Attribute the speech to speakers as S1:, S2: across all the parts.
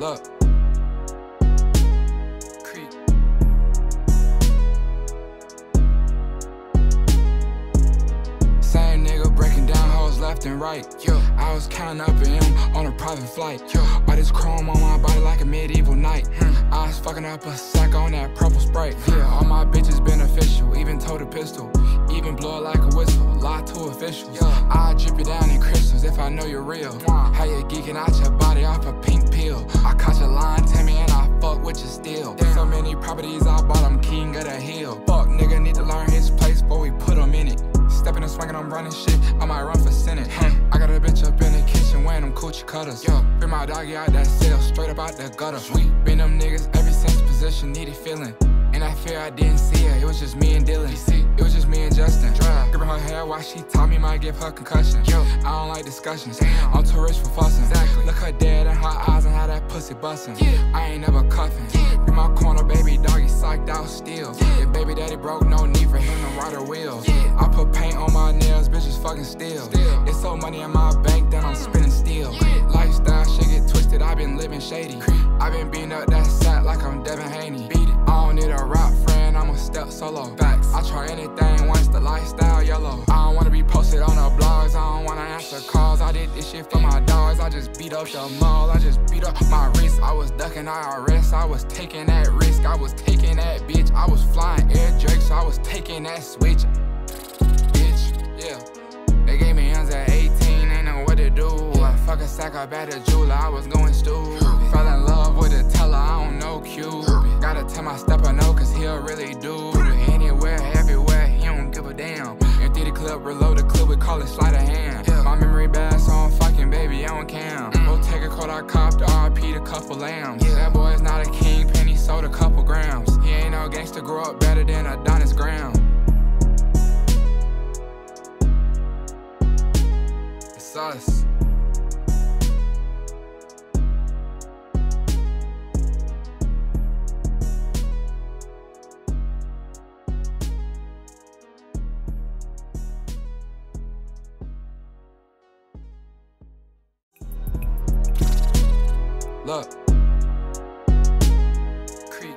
S1: Look. Creep. Same nigga breaking down hoes left and right. Yo, I was counting up an M on a private flight. Yo, all this chrome on my body like a medieval knight. I was fucking up a sack on that purple Sprite. Yeah, all my bitches beneficial, even told a pistol. Even blow it like a whistle, lie to officials. I drip you down in crystals if I know you're real. How you geeking out your body off a pink pill. I caught your line, Tammy, and I fuck with you still. So many properties I bought, I'm king of the hill. Fuck nigga need to learn his place before we put him in it. Stepping and swinging, I'm running shit, I might run for Senate. I got a bitch up in the kitchen wearing them coochie cutters. Bring my doggy out that cell, straight up out the gutter. Been them niggas ever since position needed feeling. And I fear I didn't see her, it was just me and Dylan. It was just me and Justin. Gripping her hair while she taught me might give her concussion. I don't like discussions, I'm too rich for fussing. Look her dead in her eyes and how that pussy bustin'. I ain't never cuffin'. In my corner, baby doggy psyched out still. If baby daddy broke, no need for him to ride a wheel. I put paint on my nails, bitches fucking still. It's so money in my bank that I'm spinning steel. Lifestyle shit get twisted, I been living shady. I been beating up that sack like I'm Devin Haney. I don't need a rap friend, I'ma step solo. I try anything once the lifestyle yellow. I don't wanna be posted on the blogs, I don't wanna answer calls. I did this shit for my dogs, I just beat up the mall. I just beat up my wrist, I was ducking IRS. I was taking that risk, I was taking that bitch. I was flying air drakes, I was taking that switch. Bitch, yeah. They gave me hands at 18, ain't know what to do. I fuck a sack up at the jeweler, I was going stool. Fell in love with a teller, I don't know Q. Gotta tell my stepper no, cause he'll really do. Anywhere, everywhere, he don't give a damn. Empty the clip, reload the clip, we call it sleight of hand. My memory bad, so I'm fucking baby, I don't cam. Go take a coat, I copped RP to couple lambs. That boy's not a kingpin, he sold a couple grams. He ain't no gangster, grow up better than Adonis Graham. It's us. Look. Creep.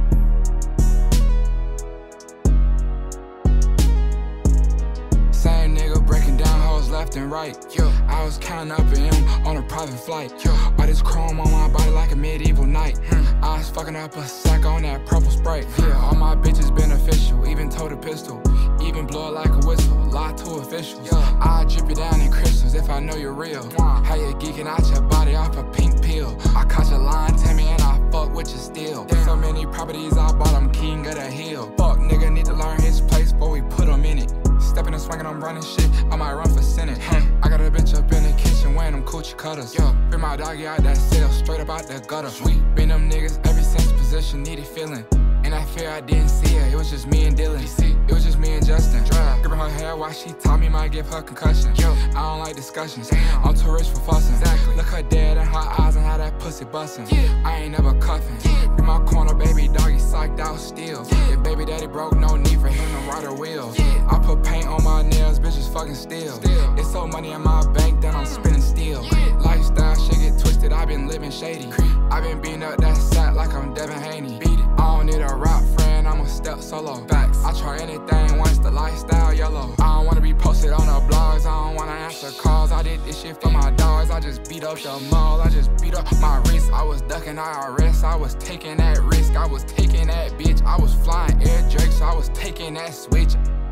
S1: Same nigga breaking down hoes left and right. Yo, I was counting up an M on a private flight. Yo, all this chrome on my body like a medieval knight. I was fucking up a sack on that purple Sprite. Yeah, all my bitches beneficial, even told a pistol. Even blow it like a whistle, lie to officials. I drip you down in crystals if I know you're real. How you geeking out your body off a pink pill. I caught your line, Tammy, and I fuck with you still. So many properties I bought, I'm king of the hill. Fuck nigga need to learn his place before we put him in it. Stepping and swinging, I'm running shit, I might run for Senate. I got a bitch up in the kitchen wearing them coochie cutters. Bring my doggy out that cell, straight up out the gutter. Been them niggas ever since position needed feeling. And I fear I didn't see her, it was just me and Dylan. It was just me and Justin. Gripping her hair while she taught me might give her concussion. I don't like discussions, I'm too rich for fussing. Look her dead in her eyes and how that pussy bustin'. I ain't never cuffin'. In my corner, baby doggy psyched out still. If baby daddy broke, no need for him to ride a wheel. I put paint on my nails, bitches fucking still. It's so money in my bank that I'm spinning steel. Lifestyle shit get twisted, I been living shady. I been beating up that sack like I'm Devin Haney. I don't need a rap friend, I'ma step solo. I try anything once the lifestyle yellow. I don't wanna be posted on the blogs, I don't wanna answer calls. I did this shit for my dogs, I just beat up the mall. I just beat up my wrist, I was ducking IRS. I was taking that risk, I was taking that bitch. I was flying air drakes, I was taking that switch.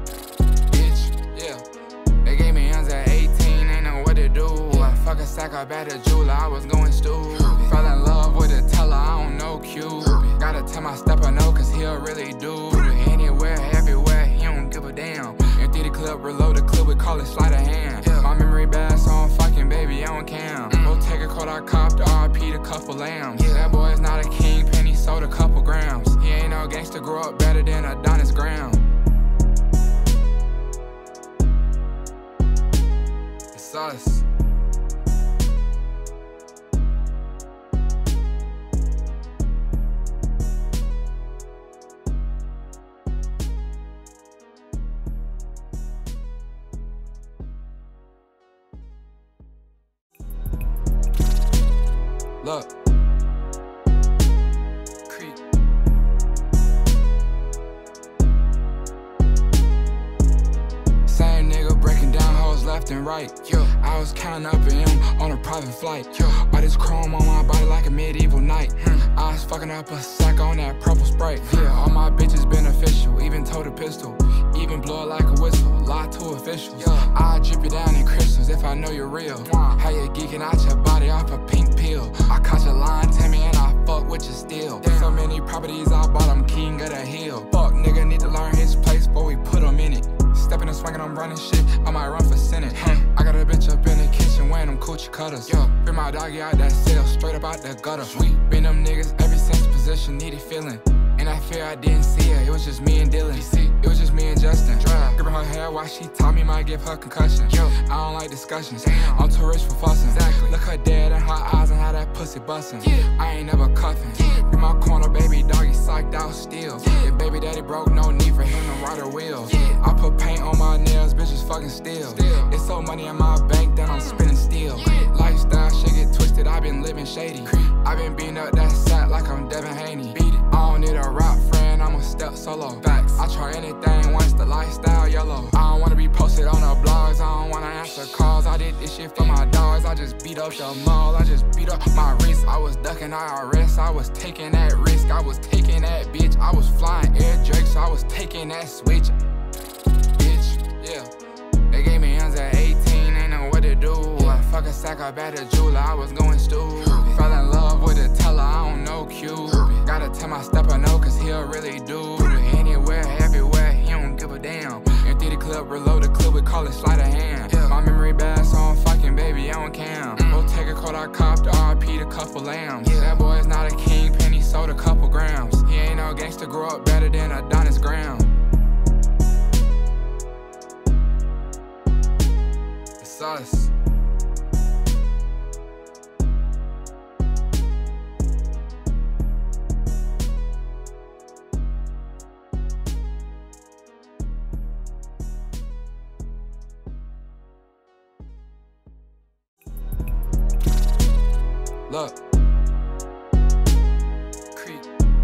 S1: Bitch, yeah. They gave me hands at 18, ain't know what to do. I fuck a sack up at the jeweler, I was going stool. Fell in love with a teller, I don't know Q. Gotta tell my stepper no, cause he'll really do. Anywhere, everywhere, he don't give a damn. Empty the clip, reload the clip, we call it sleight of hand. My memory bad, so I'm fucking baby, I don't cam. Go take a coat, I copped RP to couple lambs. That boy's not a kingpin, he sold a couple grams. He ain't no gangster, grow up better than Adonis Graham. It's us. Look. left and right. I was counting up an M on a private flight. All this chrome on my body like a medieval knight. I was fucking up a sack on that purple Sprite. All my bitches beneficial, even told a pistol. Even blow it like a whistle, lie to officials. I drip you down in crystals if I know you're real. How you geeking out your body off a pink pill. I caught your line, Tammy, and I fuck with your steel. So many properties I bought, I'm king of the hill. Fuck nigga need to learn his place before we put him in it. Stepping and swinging, I'm running shit, I might run for Senate. I got a bitch up in the kitchen wearing them coochie cutters. Bring my doggy out that cell, straight up out the gutter. Been them niggas ever since position needed feeling. And I fear I didn't see her, it was just me and Dylan. It was just me and Justin. Gripping her hair while she taught me might give her concussion. I don't like discussions, I'm too rich for fussing. Look her dead in her eyes and how that pussy bustin'. I ain't never cuffin'. In my corner, baby doggy psyched out still. If baby daddy broke, no need for him to ride a wheel. I put paint on my nails, bitches fucking still. It's so money in my bank that I'm spinning steel. Lifestyle shit get twisted, I been living shady. I been beating up that sack like I'm Devin Haney. I don't need a rap friend, I'ma step solo. I try anything once the lifestyle yellow. I don't wanna be posted on the blogs, I don't wanna answer calls. I did this shit for my dogs, I just beat up the mall. I just beat up my wrist, I was ducking IRS. I was taking that risk, I was taking that bitch. I was flying air drakes, I was taking that switch. Bitch, yeah. They gave me hands at 18, ain't know what to do. I fuck a sack up at the jeweler, I was going stupid. Fell in love with a teller, I don't know Q. Gotta tell my stepper no, cause he'll really do. Anywhere, everywhere, he don't give a damn. Empty the clip, reload the clip, we call it sleight of hand. My memory bad, so I'm fucking baby on cam. Go take a quote, I copped RIP to couple lambs. That boy is not a king, penny sold a couple grams. He ain't no gangster, grew up better than Adonis Graham. It's us. Look, Creek.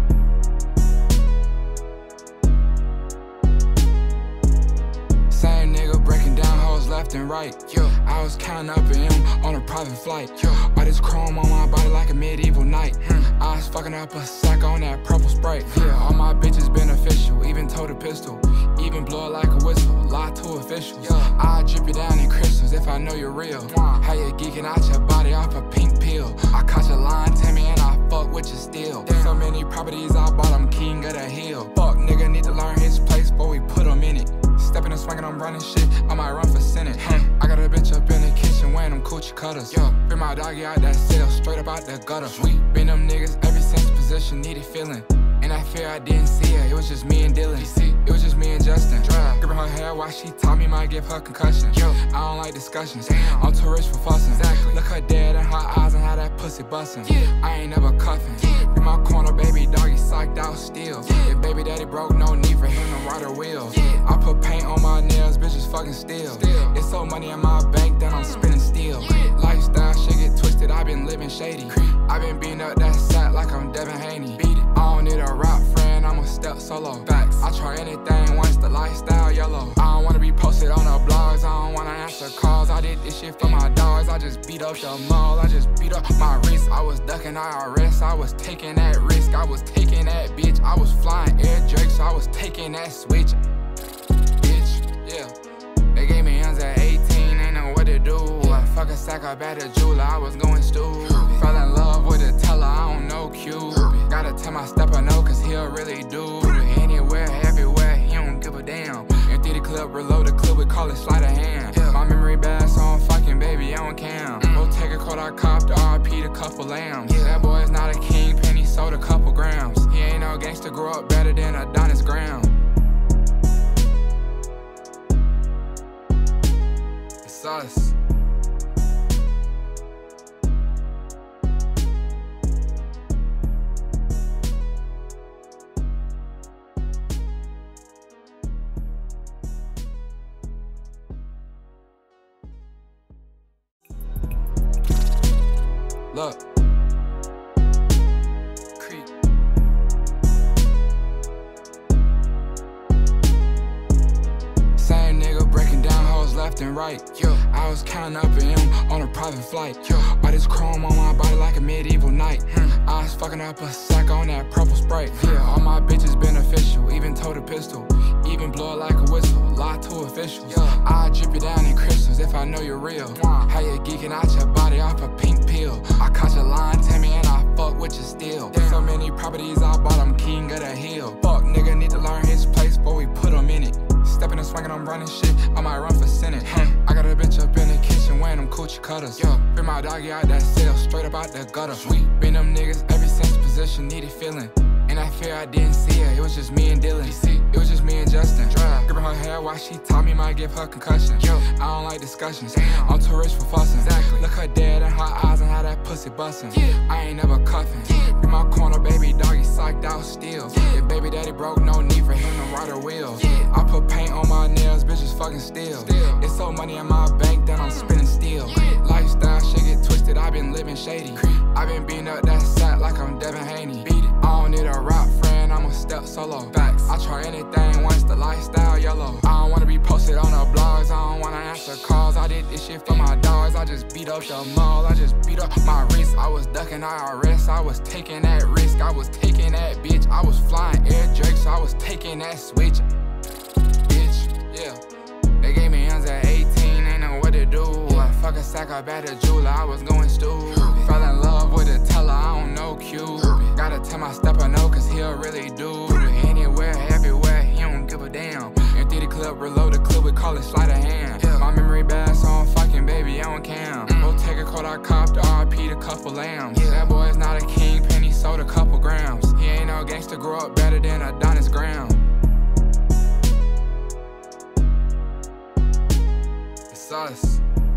S1: Same nigga breaking down hoes left and right. I was counting up an M on a private flight. All this chrome on my body like a medieval knight. I was fucking up a sack on that purple Sprite. All my bitches beneficial, even told a pistol. Even blow it like a whistle, lie to officials. I drip you down in crystals if I know you're real. How you geeking out your body off a pink pill. I caught your line, Tammy, and I fuck with your steel. So many properties I bought, I'm king of the hill. Fuck nigga need to learn his place before we put him in it. Stepping and swinging, I'm running shit, I might run for Senate. I got a bitch up in the kitchen wearing them coochie cutters. Bring my doggy out that cell, straight up out the gutter. Been them niggas ever since position needed feeling. And I fear I didn't see her, it was just me and Dylan. It was just me and Justin. Gripping her hair while she taught me might give her concussion. I don't like discussions, I'm too rich for fussing. Look her dead in her eyes and how that pussy bustin'. I ain't never cuffin'. In my corner, baby doggy psyched out still. If baby daddy broke, no need for him to ride a wheel. I put paint on my nails, bitches fucking still. It's so money in my bank that I'm spinning steel. Lifestyle shit get twisted, I been living shady. I been beating up that sack like I'm Devin Haney. I don't need a rap friend, I'ma step solo. I try anything once the lifestyle yellow. I don't wanna be posted on the blogs, I don't wanna answer calls. I did this shit for my dogs, I just beat up the mall. I just beat up my wrist, I was ducking IRS. I was taking that risk, I was taking that bitch. I was flying air drakes, I was taking that switch. Bitch, yeah. They gave me hands at 18, ain't know what to do. I fuck a sack up at the jeweler, I was going stupid. Fell in love with a teller, I don't know Q. Gotta tell my stepper no, cause he'll really do. Anywhere, everywhere, he don't give a damn. Empty the clip, reload the clip, we call it sleight of hand. My memory bad, so I'm fucking baby on cam. Go take a quote, I copped RIP to couple lambs. That boy is not a king, penny sold a couple grams. He ain't no gangster, grew up better than Adonis Graham. It's us. Look, Creek. Same nigga breaking down hoes left left and right. I was counting up an M on a private flight. All this chrome on my body like a medieval knight. I was fucking up a sack on that purple Sprite. All my bitches beneficial, even told a pistol. Even blow it like a whistle, lie to officials. I drip you down in crystals if I know you're real. How you geeking out your body off a pink pill. I caught your line, Tammy, and I fuck with you still. So many properties I bought, I'm king of the hill. Fuck nigga need to learn his place before we put him in it. Stepping and swinging, I'm running shit, I might run for Senate. I got a bitch up in the kitchen wearing them coochie cutters. Bring my doggy out that cell, straight up out the gutter. Been them niggas ever since position needed feeling. And I fear I didn't see her, it was just me and Dylan. It was just me and Justin. Gripping her hair while she taught me might give her concussion. I don't like discussions, I'm too rich for fussing. Look her dead in her eyes and how that pussy bustin'. I ain't never cuffin'. In my corner, baby doggy psyched out still. If baby daddy broke, no need for him to ride a wheel. I put paint on my nails, bitches fucking still. It's so money in my bank that I'm spinning still. Lifestyle shit get twisted, I been living shady. I been beating up that sack like I'm Devin Haney. I don't need a rap friend, I'ma step solo. Facts. I try anything once the lifestyle yellow. I don't wanna be posted on the blogs, I don't wanna answer calls. I did this shit for my dogs, I just beat up the mall. I just beat up my wrist, I was ducking IRS. I was taking that risk, I was taking that bitch. I was flying air drakes, I was taking that switch. Bitch, yeah. They gave me hands at 18, ain't know what to do. I fuck a sack up at the jeweler, I was going stupid. Fell in love with a teller, I don't know Q. Gotta tell my stepper no, cause he'll really do. Anywhere, everywhere, he don't give a damn. Empty the clip, reload the clip, we call it sleight of hand. My memory bad, so I'm fucking baby, I don't cam. Go take a cold, I copped the RP to couple lambs. That boy's not a king, penny sold a couple grams. He ain't no gangster, grow up better than Adonis Graham. It's us.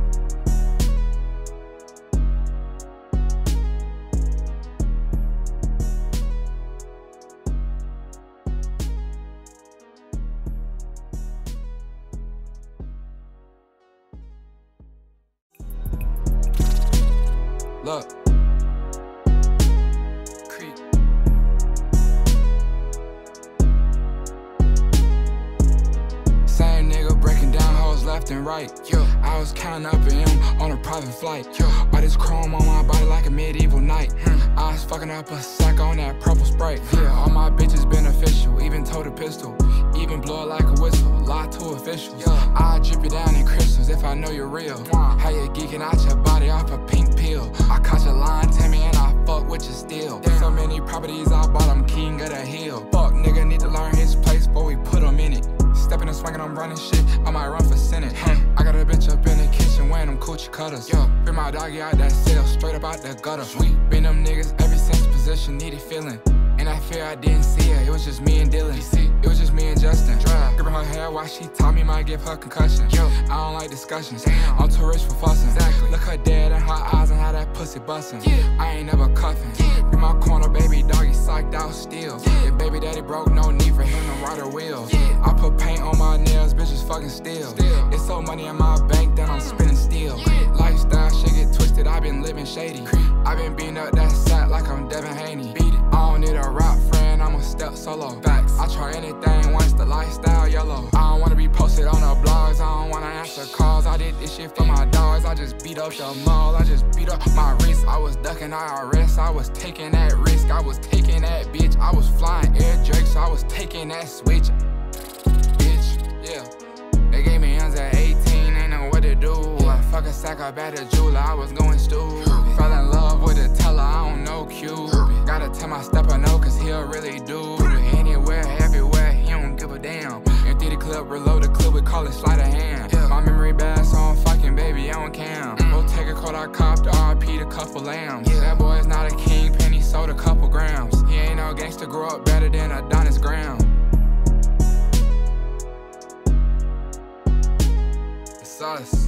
S1: Look, creep. Same nigga breaking down hoes left and right. I was counting up an M on a private flight. All this chrome on my body like a medieval knight. I was fucking up a sack on that purple Sprite. All my bitches beneficial, even told a pistol. Even blow it like a whistle, lie to officials. I drip you down in crystals if I know you're real. How you geeking out your body off a pink pill. I caught your line, Tammy, and I fuck with you still. So many properties I bought, I'm king of the hill. Fuck nigga need to learn his place before we put him in it. Stepping and swinging, I'm running shit, I might run for Senate. I got a bitch up in the kitchen wearing them coochie cutters. Bring my doggy out that cell, straight up out the gutter. Been them niggas ever since position needed feeling. And I fear I didn't see her, it was just me and Dylan. It was just me and Justin. Gripping her hair while she taught me might give her concussion. I don't like discussions, I'm too rich for fussing. Look her dead in her eyes and how that pussy bustin'. I ain't never cuffin'. In my corner, baby doggy psyched out still. If baby daddy broke, no need for him to ride a wheel. I put paint on my nails, bitches fucking still. It's so money in my bank that I'm spinning still. Lifestyle shit get twisted, I been living shady. I been beating up that sack like I'm Devin Haney. I don't need a rap friend, I'ma step solo. Facts. I try anything once the lifestyle yellow. I don't wanna be posted on the blogs, I don't wanna answer calls. I did this shit for my dogs, I just beat up the mall. I just beat up my wrist, I was ducking IRS. I was taking that risk, I was taking that bitch. I was flying air drakes, I was taking that switch. Bitch, yeah. They gave me hands at 18, ain't know what to do. I fuck a sack up at the jeweler, I was going stupid. Fell in love with a teller, I don't know Q. Gotta tell my stepper no, cause he'll really do. Anywhere, everywhere, he don't give a damn. Empty the clip, reload the clip, we call it sleight of hand. My memory bad, so I'm fucking baby, I don't cam. Go take a cold, I copped the RP to couple lambs. That boy's not a king, penny sold a couple grams. He ain't no gangster, grow up better than Adonis Graham. It's us.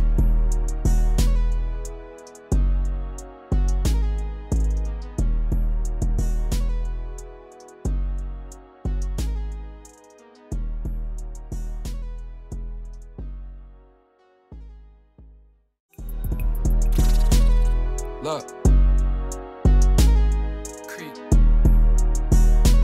S1: Look, creep.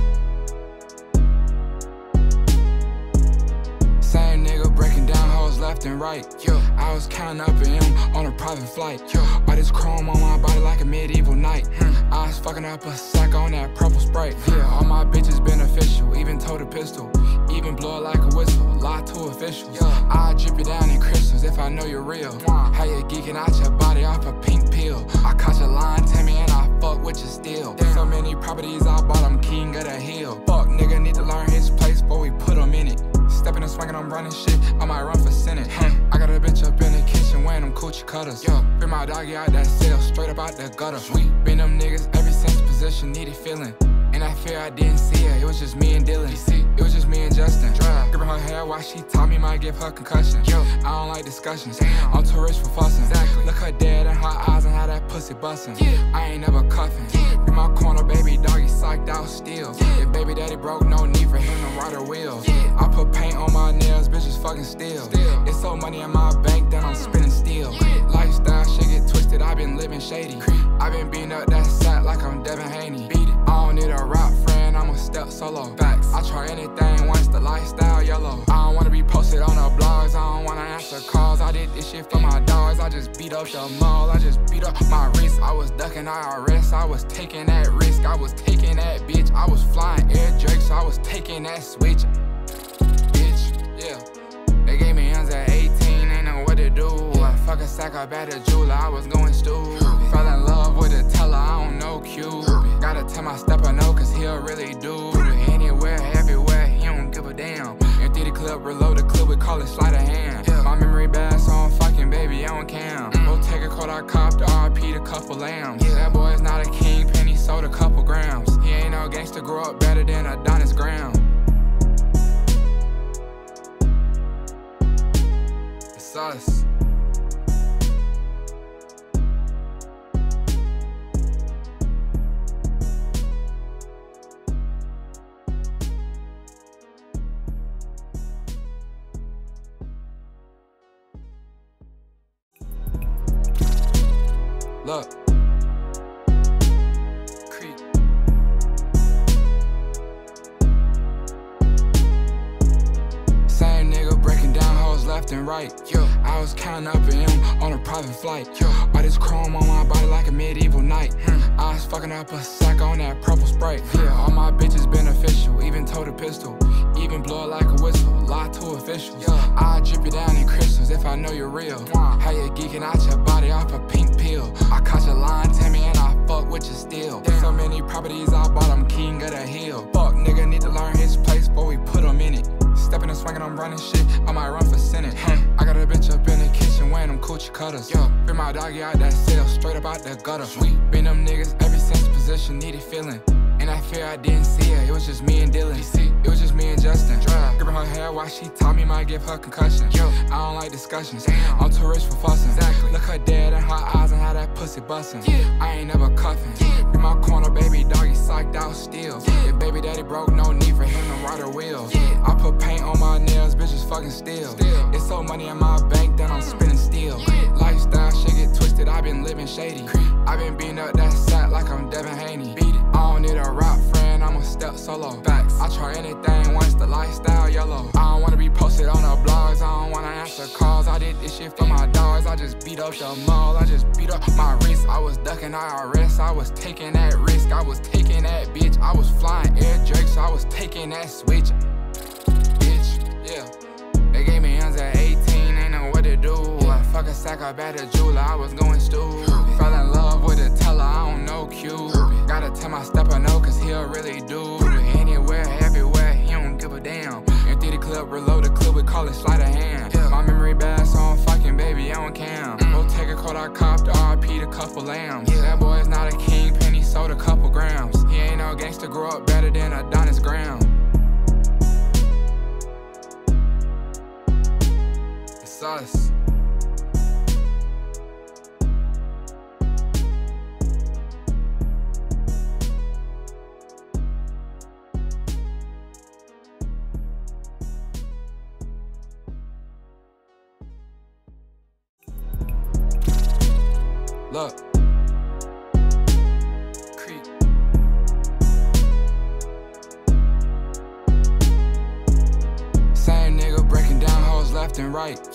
S1: Same nigga breaking down hoes left left and right. I was counting up an M on a private flight. All this chrome on my body like a medieval knight. I was fucking up a sack on that purple Sprite. All my bitches beneficial, even told a pistol. Even blow it like a whistle, lie to officials. I drip you down in crystals if I know you're real. How you geeking out your body off a pink pill. I caught your line, Tammy, and I fuck with you still. So many properties I bought, I'm king of the hill. Fuck nigga need to learn his place before we put him in it. Stepping and swinging, I'm running shit, I might run for Senate. I got a bitch up in the kitchen wearing them coochie cutters. Bring my doggy out that cell, straight up out the gutter. Been them niggas ever since position needed feeling. And I fear I didn't see her, it was just me and Dylan. It was just me and Justin. Gripping her hair while she taught me might give her concussion. I don't like discussions, I'm too rich for fussing. Look her dead in her eyes and how that pussy bustin'. I ain't never cuffin'. In my corner, baby doggy psyched out still. If baby daddy broke, no need for him to ride a wheel. I put paint on my nails, bitches fucking still. It's so money in my bank that I'm spinning steel. Lifestyle shit get twisted, I been living shady. I been beating up that sack like I'm Devin Haney. I don't need a rap friend, I'ma step solo. I try anything once the lifestyle yellow. I don't wanna be posted on the blogs, I don't wanna answer calls. I did this shit for my dogs, I just beat up the mall. I just beat up my wrist, I was ducking IRS. I was taking that risk, I was taking that bitch. I was flying air drakes, I was taking that switch. They gave me hands at 18, ain't know what to do. I fuck a sack up at the jeweler, I was going stupid. Fell in love with a teller, I don't know Q. Gotta tell my stepper no, cause he'll really do. Anywhere, everywhere, he don't give a damn. Empty the clip, reload the clip, we call it sleight of hand. My memory bad, so I'm fucking baby, I don't cam. Go take a quote, I copped RP to couple lambs. That boy's not a kingpin, he sold a couple grams. He ain't no gangster, grow up better than Adonis Graham. It's us. Look. Creep. Same nigga breaking down hoes left and right. I was counting up an M on a private flight. All this chrome on my body like a medieval knight. I was fucking up a sack on that purple Sprite. All my bitches beneficial, even told a pistol. Even blow it like a whistle, lie to officials. I drip you down in crystals if I know you're real. How you geeking out your body off a pink pill. I caught your line, Tammy, and I fuck with you still. So many properties I bought, I'm king of the hill. Fuck nigga need to learn his place before we put him in it. Stepping and swinging, I'm running shit, I might run for Senate. I got a bitch up in the kitchen wearing them coochie cutters. Bring my doggy out that cell, straight up out the gutter. Been them niggas ever since position needed feeling. And I fear I didn't see her, it was just me and Dylan. It was just me and Justin. Gripping her hair while she taught me might give her concussion. I don't like discussions, I'm too rich for fussing. Look her dead in her eyes and how that pussy bustin'. I ain't never cuffin'. In my corner, baby doggy psyched out still. If baby daddy broke, no need for him to ride a wheel. I put paint on my nails, bitches fucking still. It's so money in my bank that I'm spinning steel. Lifestyle shit get twisted, I been living shady. I been beating up that sack like I'm Devin Haney. I don't need a rap friend, I'ma step solo. I try anything once the lifestyle yellow. I don't wanna be posted on the blogs, I don't wanna answer calls. I did this shit for my dogs, I just beat up the mall. I just beat up my wrist, I was ducking IRS. I was taking that risk, I was taking that bitch. I was flying air drakes, I was taking that switch. They gave me hands at 18, ain't know what to do. I fuck a sack up at the jeweler, I was going stupid. Fell in love with a teller, I don't know Q. Gotta tell my stepper no, cause he'll really do. Anywhere, everywhere, he don't give a damn. Empty the clip, reload the clip, we call it sleight of hand. My memory bad, so I'm fucking baby, I don't cam. Go take a quote, I copped RP to couple lambs. That boy's not a kingpin, he sold a couple grams. He ain't no gangster, grow up better than Adonis Graham. It's us. Look. Creep. Same nigga breaking down hoes left and right.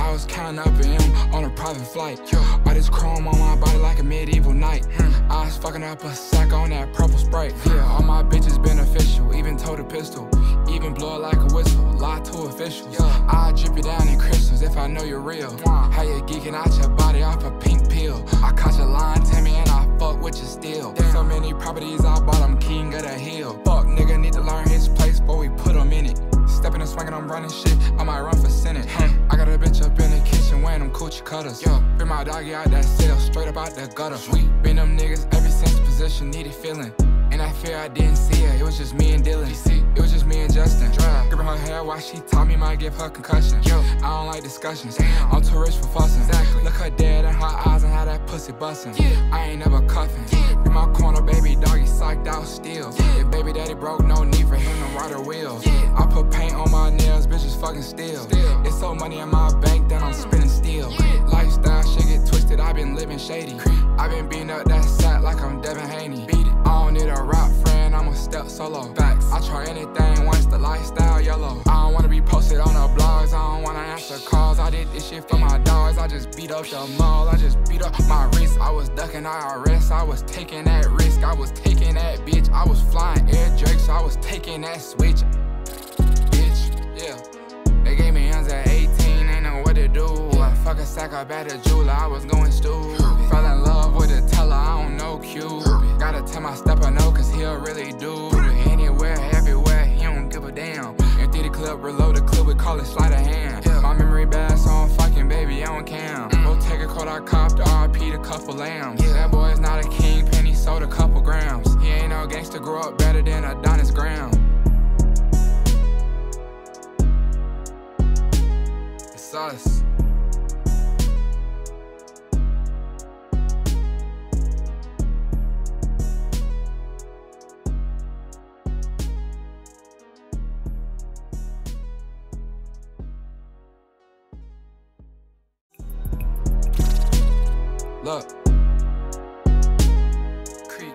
S1: I was counting up in M on a private flight. All this chrome on my body like a medieval knight. I was fucking up a sack on that purple Sprite. Yeah, all my bitches beneficial, even told a pistol. Even blow it like a whistle, lie to officials. I drip you down in crystals if I know you're real. How you geeking out your body off a pink pill. I caught your line, Tammy, and I fuck with you still. So many properties I bought, I'm king of the hill. Fuck nigga need to learn his place before we put him in it. Stepping and swinging, I'm running shit, I might run for Senate. I got a bitch up in the kitchen wearing them coochie cutters. Bring my doggy out that cell, straight up out the gutter. Been them niggas ever since position needed feeling. And I fear I didn't see her, it was just me and Dylan. It was just me and Justin. Gripping her hair while she taught me might give her concussion. I don't like discussions, I'm too rich for fussing. Look her dead in her eyes and how that pussy bustin'. I ain't never cuffin'. In my corner, baby doggy psyched out still. If baby daddy broke, no need for him to ride a wheel. I put paint on my nails, bitches fucking still. It's so money in my bank that I'm spinning steel. Lifestyle shit get twisted, I been living shady. I been beating up that sack like I'm Devin Haney. I don't need a rap friend, I'ma step solo. I try anything once the lifestyle yellow. I don't wanna be posted on the blogs, I don't wanna answer calls. I did this shit for my dogs, I just beat up the mall. I just beat up my wrist, I was ducking IRS. I was taking that risk, I was taking that bitch. I was flying air drakes, I was taking that switch. Bitch, yeah. They gave me hands at 18, ain't know what to do. I fuck a sack up at the jeweler, I was going stupid. Fell in love with a teller, I don't know Q. Gotta tell my stepper no, cause he'll really do. Anywhere, everywhere, he don't give a damn. Empty the clip, reload the clip, we call it sleight of hand. My memory bad, so I'm fucking baby, I don't cam. Go take a quote, I copped RP to couple lambs. That boy is not a king, penny sold a couple grams. He ain't no gangster, grew up better than Adonis Graham. It's us. Look, Creek.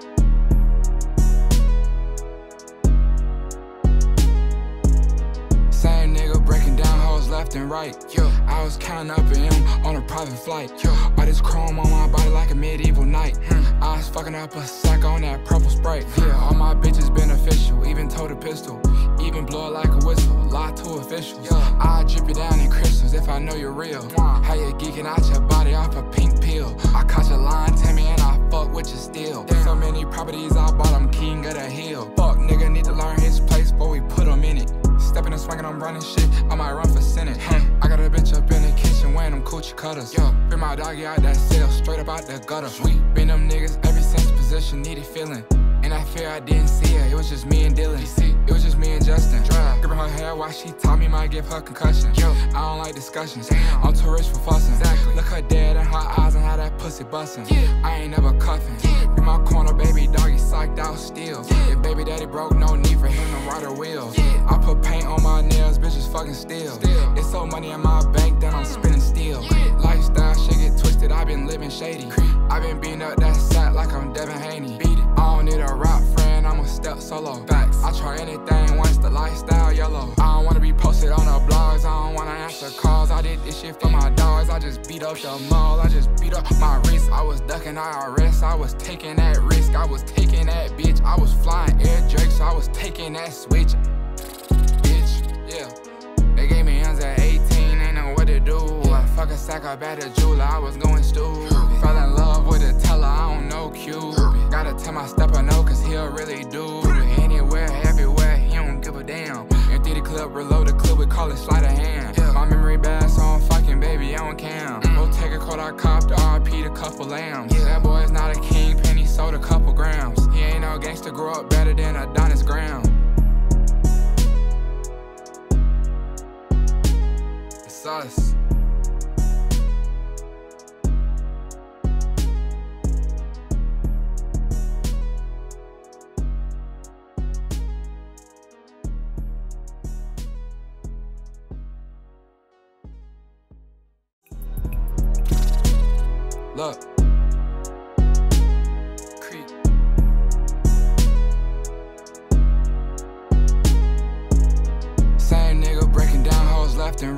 S1: Same nigga breaking down hoes left and right. I was counting up in M on a private flight. All this chrome on my body like a medieval knight. I was fucking up a sack on that purple Sprite. All my bitches beneficial, even told a pistol. Even blow it like a whistle, lie to officials. I drip you down in crystals if I know you're real. How you geeking out your body off a pink pill. I caught your line, Tammy, and I fuck with you still. So many properties I bought, I'm king of the hill. Fuck nigga need to learn his place before we put him in it. Stepping and swinging, I'm running shit, I might run for Senate. I got a bitch up in the kitchen wearing them coochie cutters. Bring my doggy out that cell, straight up out the gutter. Been them niggas ever since position needed feeling. And I fear I didn't see her, it was just me and Dylan. It was just me and Justin. Gripping her hair while she taught me might give her concussion. I don't like discussions, I'm too rich for fussing. Look her dead in her eyes and how that pussy bustin'. I ain't never cuffin'. In my corner, baby doggy psyched out still. If baby daddy broke, no need for him to ride a wheel. I put paint on my nails, bitches fucking still. It's so money in my bank that I'm spinning steel. Lifestyle shit get twisted, I been living shady. I been beating up that sack like I'm Devin Haney. I don't need a rap friend, I'ma step solo. I try anything once the lifestyle yellow. I don't wanna be posted on the blogs, I don't wanna answer calls. I did this shit for my dogs, I just beat up the mall. I just beat up my wrist, I was ducking IRS. I was taking that risk, I was taking that bitch. I was flying air drakes, I was taking that switch. Bitch, yeah. They gave me hands at 18, ain't know what to do. I fuck a sack up at the jeweler, I was going stupid. Fell in love with a teller, I don't know Q. Gotta tell my stepper no, cause he'll really do. Anywhere, everywhere, he don't give a damn. Empty the clip, reload the clip, we call it sleight of hand. My memory bad, so I'm fucking baby, I don't cam. Go take a quote, I copped RP to couple lambs. That boy is not a king, penny sold a couple grams. He ain't no gangster, grew up better than Adonis Graham. It's us. Look, Creek. Same nigga breaking down hoes left and right.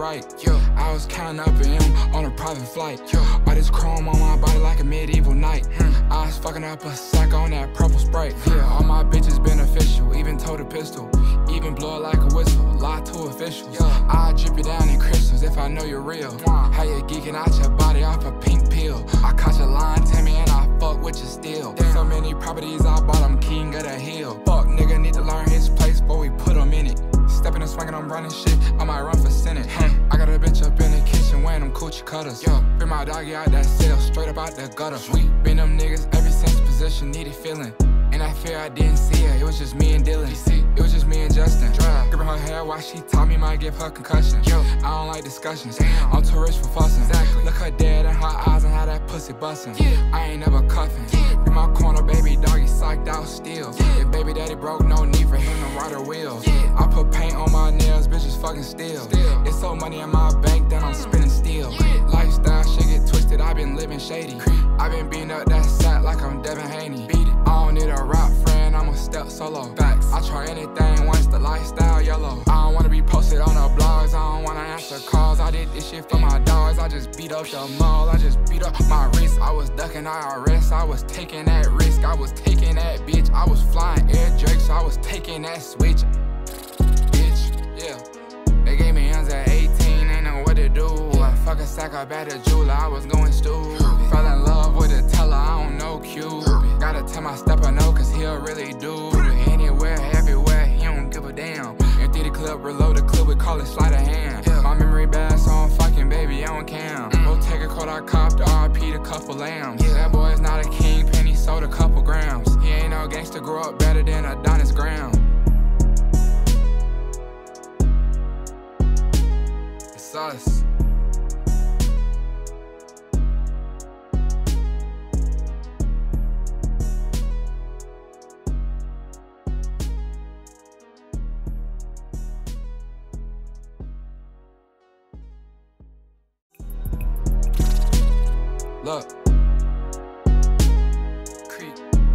S1: right. I was counting up an M on a private flight. All this chrome on my body like a medieval knight. I was fucking up a sack on that purple Sprite. All my bitches beneficial, even told a pistol. Even blow it like a whistle, lie to officials. I'll drip you down in crystals if I know you're real. How you geeking out your body off a pink pill. I caught your line, Tammy, and I fuck with you still. So many properties I bought, I'm king of the hill. Fuck nigga need to learn his place before we put him in it. Stepping and swinging, I'm running shit, I might run for Senate. I got a bitch up in the kitchen wearing them coochie cutters. Bring my doggy out that cell, straight up out the gutter. Been them niggas ever since position needed feeling. And I fear I didn't see her, it was just me and Dylan. It was just me and Justin. Gripping her hair while she taught me might give her concussion. I don't like discussions, I'm too rich for fussing. Look her dead in her eyes and how that pussy bustin'. I ain't never cuffin'. In my corner, baby doggy psyched out still. If baby daddy broke, no need for him to ride her wheel. I put paint on my nails, bitches fucking still. It's so money in my bank that I'm spinning steel. Lifestyle shit get twisted, I been living shady. I been beating up that sack like I'm Devin Haney. I don't need a rap friend, I'ma step solo. I try anything once the lifestyle yellow. I don't wanna be posted on the blogs, I don't wanna answer calls. I did this shit for my dogs, I just beat up the mall. I just beat up my wrist, I was ducking IRS. I was taking that risk, I was taking that bitch. I was flying air drakes, I was taking that switch. Bitch, yeah. They gave me hands at 18, ain't know what to do. I fuck a sack up at a jeweler, I was going stupid. Fell in love with a teller, I don't know Q. Gotta tell my stepper no, cause he'll really do. Anywhere, everywhere, he don't give a damn. Empty the clip, reload the clip, we call it sleight of hand. My memory bad, so I'm fucking baby, I don't cam. Go take a cold, I copped the RP to couple lambs. That boy's not a king, penny sold a couple grams. He ain't no gangster, grow up better than Adonis Graham. It's us. Look, creep.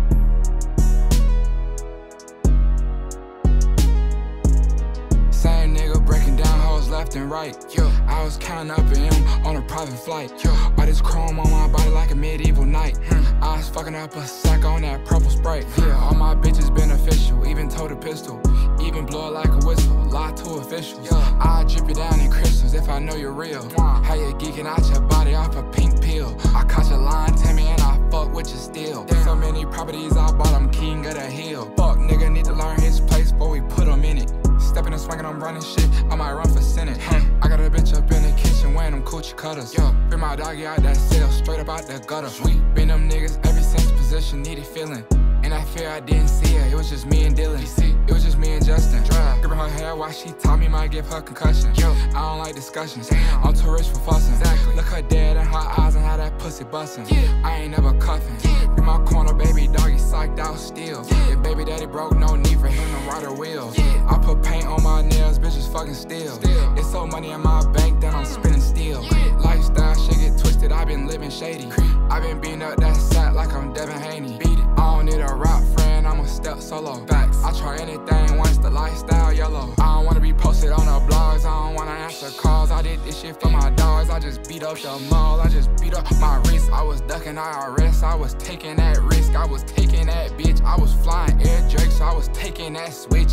S1: Same nigga breaking down hoes left and right. I was counting up an M on a private flight. All this chrome on my body like a medieval knight. I was fucking up a sack on that purple Sprite. All my bitches beneficial, even told a pistol. Even blow it like a whistle, lie to officials. I'll drip you down in crystals if I know you're real. How you geeking out your body off a pink pill. I caught your line, Tammy, and I fuck with you still. So many properties I bought, I'm king of the hill. Fuck nigga need to learn his place before we put him in it. Stepping and swinging, I'm running shit, I might run for Senate. I got a bitch up in the kitchen wearing them coochie cutters. Bring my doggy out that cell, straight up out the gutter. Been them niggas ever since position needed feeling. And I fear I didn't see her, it was just me and Dylan. It was just me and Justin. Gripping her hair while she taught me might give her concussion. I don't like discussions, I'm too rich for fussing. Look her dead in her eyes and how that pussy bustin'. I ain't never cuffin'. In my corner, baby doggy psyched out still. If baby daddy broke, no need for him to ride her wheel. I put paint on my nails, bitches fucking still. It's so money in my bank that I'm spinning steel. Lifestyle shit get twisted, I been living shady. I been beating up that sack like I'm Devin Haney. I don't need a rap friend, I'ma step solo. I try anything once the lifestyle yellow. I don't wanna be posted on the blogs, I don't wanna answer calls. I did this shit for my dogs, I just beat up the mall. I just beat up my wrist, I was ducking IRS. I was taking that risk, I was taking that bitch. I was flying air drakes, I was taking that switch.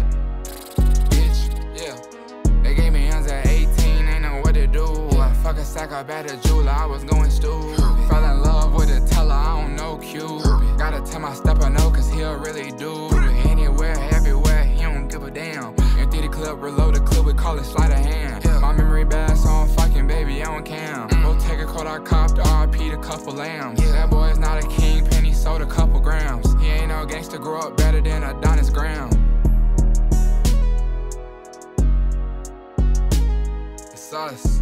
S1: Bitch, yeah. They gave me hands at 18, ain't know what to do. I fuck a sack up at a jeweler, I was going stupid. Fell in love with a teller, I don't know Q. Gotta tell my stepper no, cause he'll really do. Anywhere, everywhere, he don't give a damn. Empty the clip, reload the clip, we call it sleight of hand. My memory bad, so I'm fucking baby, I don't cam. Go take a cold, I copped the RP to couple lambs. That boy's not a king, penny sold a couple grams. He ain't no gangster, grow up better than Adonis Graham. It's us.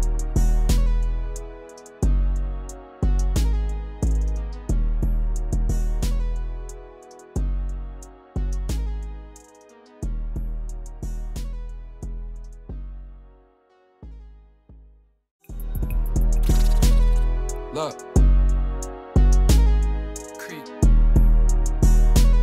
S1: Look, creep.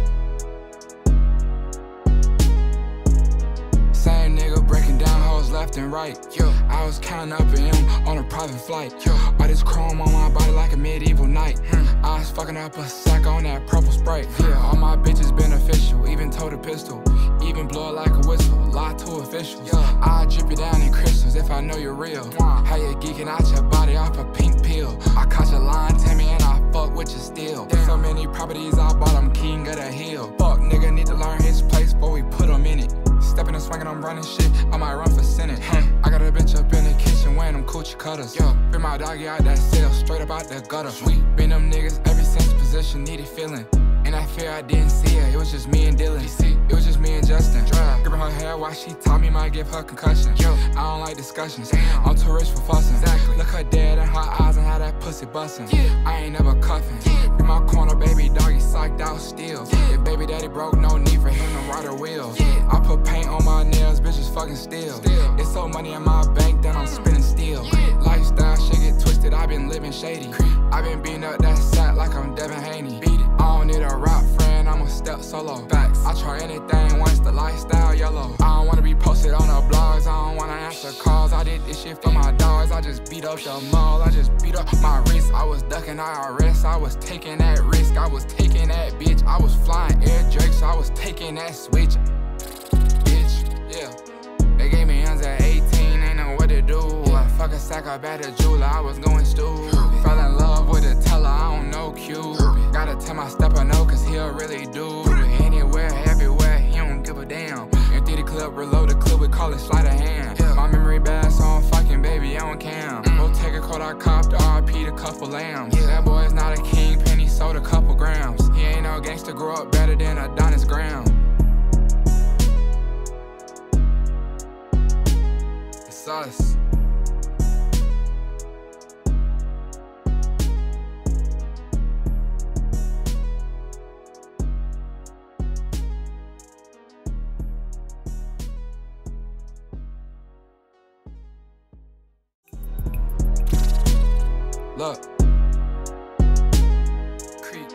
S1: Same nigga breaking down hoes left left and right. I was counting up an M on a private flight. All this chrome on my body like a medieval knight. I was fucking up a sack on that purple Sprite. All my bitches beneficial, even told a pistol. Even blow it like a whistle, lie to officials. I drip you down in crystals if I know you're real. How you geeking out your body off a pink pill. I caught your line, Tammy, and I fuck with you still. So many properties I bought, I'm king of the hill. Fuck nigga need to learn his place before we put him in it. Stepping and swinging, I'm running shit, I might run for Senate. I got a bitch up in the kitchen wearing them coochie cutters. Bring my doggy out that cell, straight up out the gutter. Been them niggas ever since position needed feeling. And I fear I didn't see her, it was just me and Dylan. It was just me and Justin. Gripping her hair while she taught me might give her concussion. I don't like discussions, I'm too rich for fussing. Look her dead in her eyes and how that pussy bustin'. I ain't never cuffin'. In my corner, baby doggy psyched out still. If baby daddy broke, no need for him to ride a wheel. I put paint on my nails, bitches fucking still. It's so money in my bank that I'm spinning still. Lifestyle shit get twisted, I been living shady. I been beating up that sack like I'm Devin Haney. I don't need a rap friend, I'ma step solo. I try anything once the lifestyle yellow. I don't wanna be posted on the blogs, I don't wanna answer calls. I did this shit for my dogs, I just beat up the mall. I just beat up my wrist, I was ducking IRS. I was taking that risk, I was taking that bitch. I was flying air drakes, I was taking that switch. They gave me hands at 18, ain't know what to do. I fuck a sack up at the jeweler, I was going stupid. Fell in love with a teller, I don't know Q. Gotta tell my stepper no, cause he'll really do. Anywhere, everywhere, he don't give a damn. Empty the clip, reload the clip, we call it sleight of hand. My memory bad, so I'm fucking baby, I don't cam. Go take a quote, I copped RP to couple lambs. That boy's not a kingpin, he sold a couple grams. He ain't no gangster, grow up better than Adonis Graham. It's us. Look. Creep.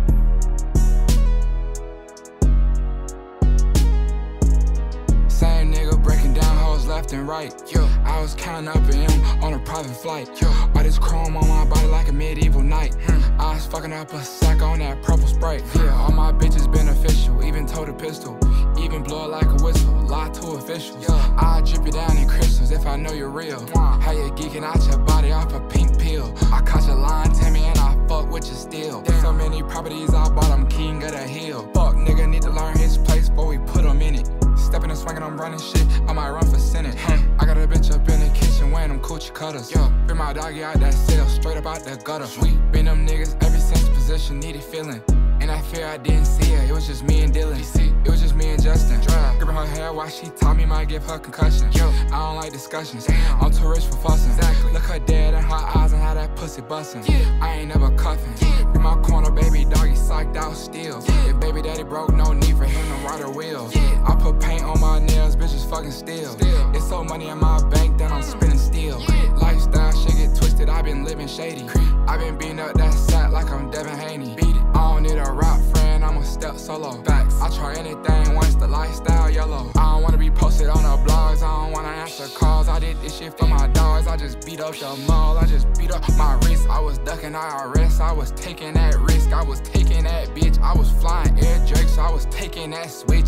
S1: Same nigga breaking down hoes left and right. I was counting up an M on a private flight. All this chrome on my body like a medieval knight. I was fucking up a sack on that purple Sprite. All my bitches beneficial, even told a pistol. Even blow it like a whistle, lie to officials. I drip you down in crystals if I know you're real. How you geeking out your body off a pink pill. I caught your line, Tammy, and I fuck with you still. So many properties I bought, I'm king of the hill. Fuck nigga need to learn his place before we put him in it. Stepping and swinging, I'm running shit, I might run for Senate. I got a bitch up in the kitchen wearing them coochie cutters. Bring my doggy out that cell, straight up out the gutter. Been them niggas ever since position needed feeling. And I fear I didn't see her, it was just me and Dylan. It was just me and Justin. Gripping her hair while she taught me might give her concussion. I don't like discussions, I'm too rich for fussing. Look her dead in her eyes and how that pussy bustin'. I ain't never cuffin'. In my corner, baby doggy psyched out still. If baby daddy broke, no need for him to ride a wheel. I put paint on my nails, bitches fucking still. It's so money in my bank that I'm spinning still. Lifestyle shit get twisted, I been living shady. I been beating up that sack like I'm Devin Haney. I don't need a rap friend, I'ma step solo. I try anything once the lifestyle yellow. I don't wanna be posted on the blogs, I don't wanna answer calls. I did this shit for my dogs, I just beat up the mall. I just beat up my wrist, I was ducking IRS. I was taking that risk, I was taking that bitch. I was flying air drakes, I was taking that switch.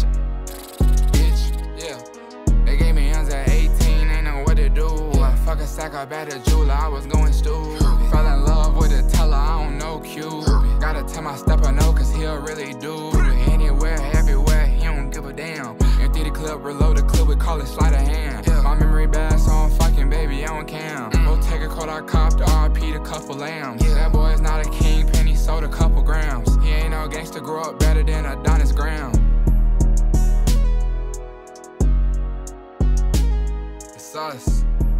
S1: They gave me hands at 18, ain't know what to do. I fuck a sack up at the jeweler, I was going stupid. Fell in love with a teller, I don't know Q. Gotta tell my stepper no, cause he'll really do. Anywhere, everywhere, he don't give a damn. Empty the clip, reload the clip, we call it sleight of hand. My memory bad, so I'm fucking baby, I don't cam. Go take a quote, I copped RP to couple lambs. That boy's not a kingpin, he sold a couple grams. He ain't no gangster, grow up better than Adonis Graham. It's us.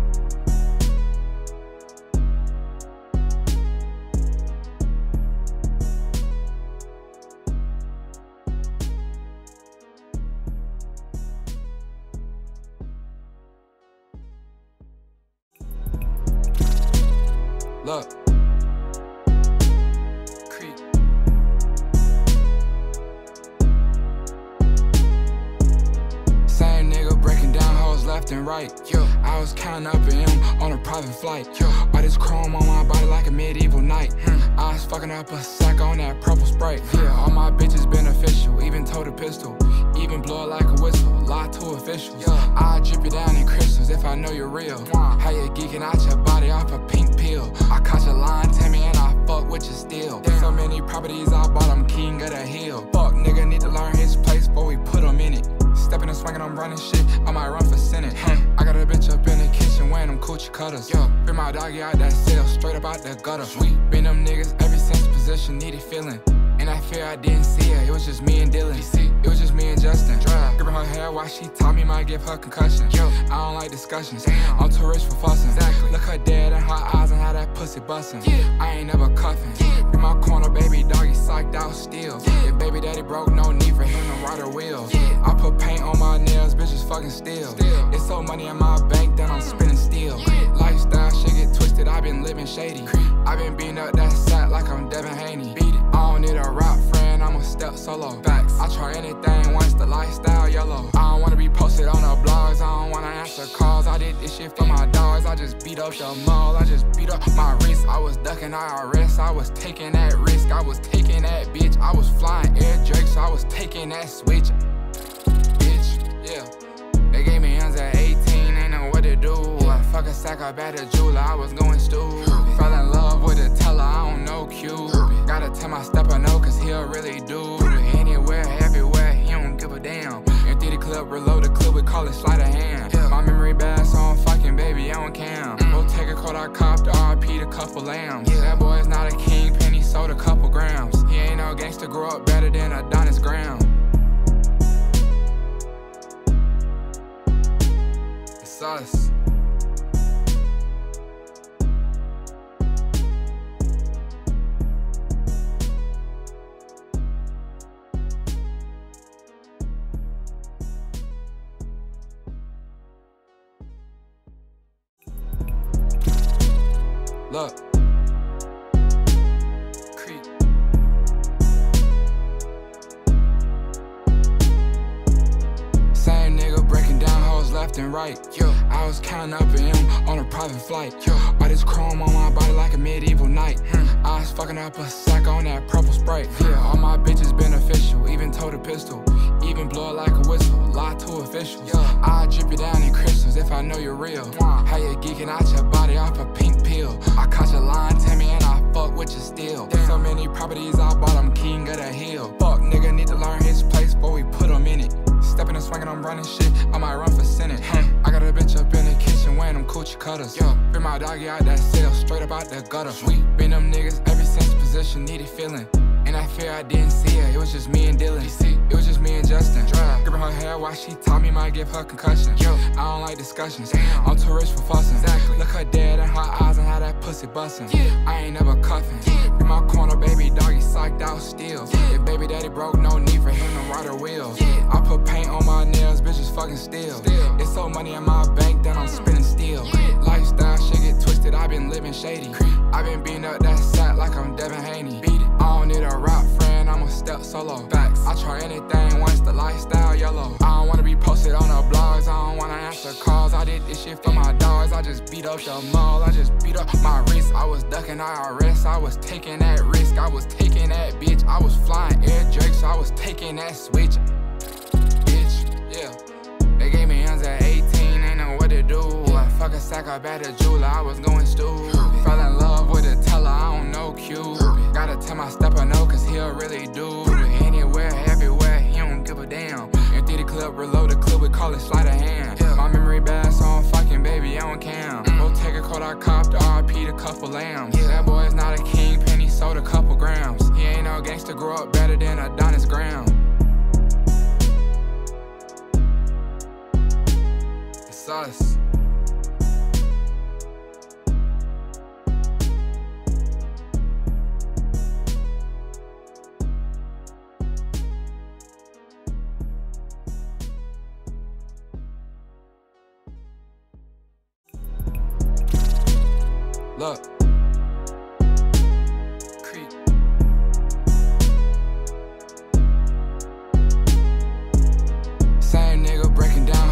S1: Look. Creep. Same nigga breaking down hoes left left and right. I was counting up an M on a private flight. All this chrome on my body like a medieval knight. I was fucking up a sack on that purple Sprite. All my bitches beneficial, even told a pistol. Even blow it like a whistle, lie to officials. I drip you down in crystals if I know you're real. How you geeking out your body off a pink pill. I caught your line, Tammy, and I fuck with you still. So many properties I bought, I'm king of the hill. Fuck nigga need to learn his place before we put him in it. Stepping and swinging, I'm running shit, I might run for Senate. I got a bitch up in the kitchen wearing them coochie cutters. Bring my doggy out that cell, straight up out the gutter. Been them niggas ever since position needed feeling. And I fear I didn't see her, it was just me and Dylan. It was just me and Justin. Gripping her hair while she taught me might give her concussion. I don't like discussions, I'm too rich for fussing. Look her dead in her eyes and how that pussy bustin'. I ain't never cuffin'. In my corner, baby doggy psyched out still. If baby daddy broke, no need for him to ride a wheel. I put paint on my nails, bitches fucking still. It's so money in my bank that I'm spinning steel. Lifestyle shit get twisted, I been living shady. I been beating up that sack like I'm Devin Haney. I don't need a rap friend, I'ma step solo. I try anything once the lifestyle yellow. I don't wanna be posted on the blogs, I don't wanna answer calls. I did this shit for my dogs, I just beat up the mall. I just beat up my wrist, I was ducking IRS. I was taking that risk, I was taking that bitch. I was flying air drakes, I was taking that switch. Bitch, yeah. They gave me hands at 18, ain't know what to do. I fuck a sack up at the jeweler, I was going stupid. Fell in love with a teller, I don't know Q. Gotta tell my stepper no, cause he'll really do. Anywhere, everywhere, he don't give a damn. Empty the clip, reload the clip, we call it sleight of hand. My memory bad, so I'm fucking baby, I don't cam. Go take a coat, I copped RP to couple lambs. That boy is not a king, penny sold a couple grams. He ain't no gangster, grew up better than Adonis Graham. It's us. Look, Creek. Same nigga breaking down hoes left and right. I was counting up an M on a private flight. All this chrome on my body like a medieval knight. I was fucking up a sack on that purple Sprite. All my bitches beneficial, even told a pistol. Even blow it like a whistle, lie to officials. I drip you down in crystals if I know you're real. How you geeking out your body off a pink pill. I caught your line, Tammy, and I fuck with you still. So many properties I bought, I'm king of the hill. Fuck nigga need to learn his place before we put him in it. Stepping and swinging, I'm running shit, I might run for Senate. I got a bitch up in the kitchen wearing them coochie cutters. Bring my doggy out that cell, straight up out the gutter. Been them niggas ever since position needed feeling. And I fear I didn't see her, it was just me and Dylan. It was just me and Justin. Gripping her hair while she taught me might give her concussion. I don't like discussions, I'm too rich for fussing. Look her dead in her eyes and how that pussy bustin'. I ain't never cuffin'. In my corner, baby doggy psyched out still. If baby daddy broke, no need for him to ride a wheel. I put paint on my nails, bitches fucking still. It's so money in my bank that I'm spinning steel. Lifestyle shit get twisted, I been living shady. I been beating up that sack like I'm Devin Haney. I don't need a rap friend, I'ma step solo. I try anything once the lifestyle yellow. I don't wanna be posted on the blogs, I don't wanna answer calls. I did this shit for my dogs, I just beat up the mall. I just beat up my wrist, I was ducking IRS. I was taking that risk, I was taking that bitch. I was flying air drakes, I was taking that switch. Bitch, yeah. They gave me hands at 18, ain't know what to do. I fuck a sack up at the jeweler, I was going stupid. Fell in love with a teller, I don't know Q. Gotta tell my stepper no, cause he'll really do. Anywhere, everywhere, he don't give a damn. Empty the clip, reload the clip, we call it sleight of hand. My memory bad, so I'm fucking baby, I don't cam. Go take a coat, I copped RP to couple lambs. That boy is not a king, penny sold a couple grams. He ain't no gangster, grew up better than Adonis Graham. It's us. Look, Creek. Same nigga breaking down hoes left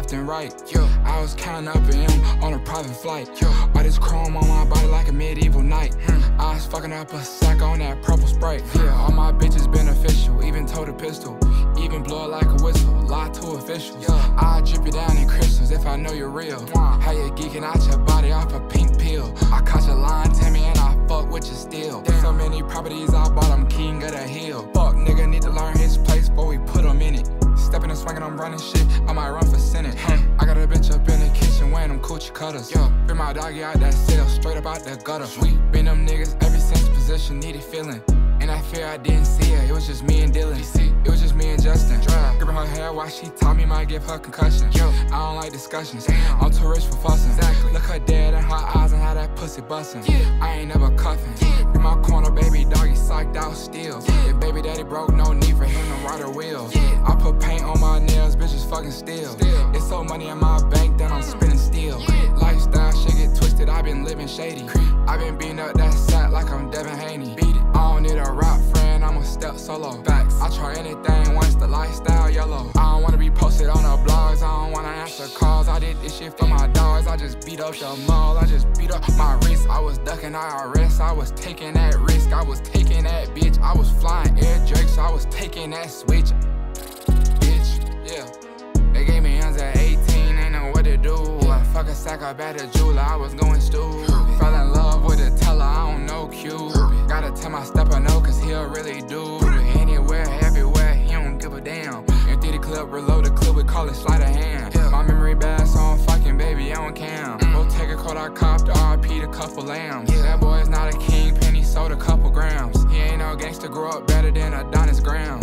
S1: left and right. I was counting up in M on a private flight. All this chrome on my body like a medieval knight. I was fucking up a sack on that purple Sprite. All my bitches beneficial, even told a pistol. Even blow it like a whistle, lie to officials. I drip you down in crystals if I know you're real. How you geeking out your body off a pink pill? I caught your line, Timmy, and I fuck with you still. So many properties I bought, I'm king of the hill. Fuck nigga need to learn his place before we put him in it. Stepping and swinging, I'm running shit, I might run for Senate. I got a bitch up in the kitchen wearing them coochie cutters. Been my doggy out that cell, straight up out the gutter. Been them niggas ever since position needed feeling. And I fear I didn't see her, it was just me and Dylan. It was just me and Justin. Gripping her hair while she taught me might give her concussion. I don't like discussions, I'm too rich for fussing. Look her dead in her eyes and how that pussy bustin'. I ain't never cuffin'. In my corner, baby doggy psyched out still. If baby daddy broke, no need for him to ride a wheel. I put paint on my nails, bitches fucking still. It's so money in my bank that I'm spinning steel. Lifestyle shit get twisted, I been living shady. I been beating up that sack like I'm Devin Haney. I don't need a rap friend, I'ma step solo. I try anything once the lifestyle yellow. I don't wanna be posted on the blogs, I don't wanna answer calls. I did this shit for my dogs, I just beat up the mall. I just beat up my wrist, I was ducking IRS. I was taking that risk, I was taking that bitch. I was flying air drakes, I was taking that switch. Bitch, yeah. They gave me hands at 18, ain't know what to do. I fuck a sack up at a jeweler, I was going stupid. Fell in love with a teller, I don't know Q. Gotta tell my stepper no, cause he'll really do. Anywhere, everywhere, he don't give a damn. Empty the clip, reload the clip, we call it sleight of hand. My memory bad, so I'm fucking baby, I don't cam. Go take a cold, I copped the RP to couple lambs. That boy is not a king, penny sold a couple grams. He ain't no gangster, grow up better than Adonis Graham.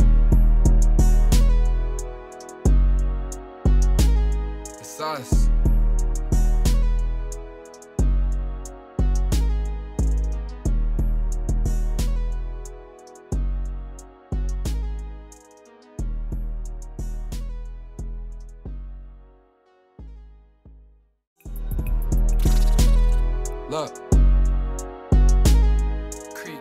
S1: It's us. Look, creep.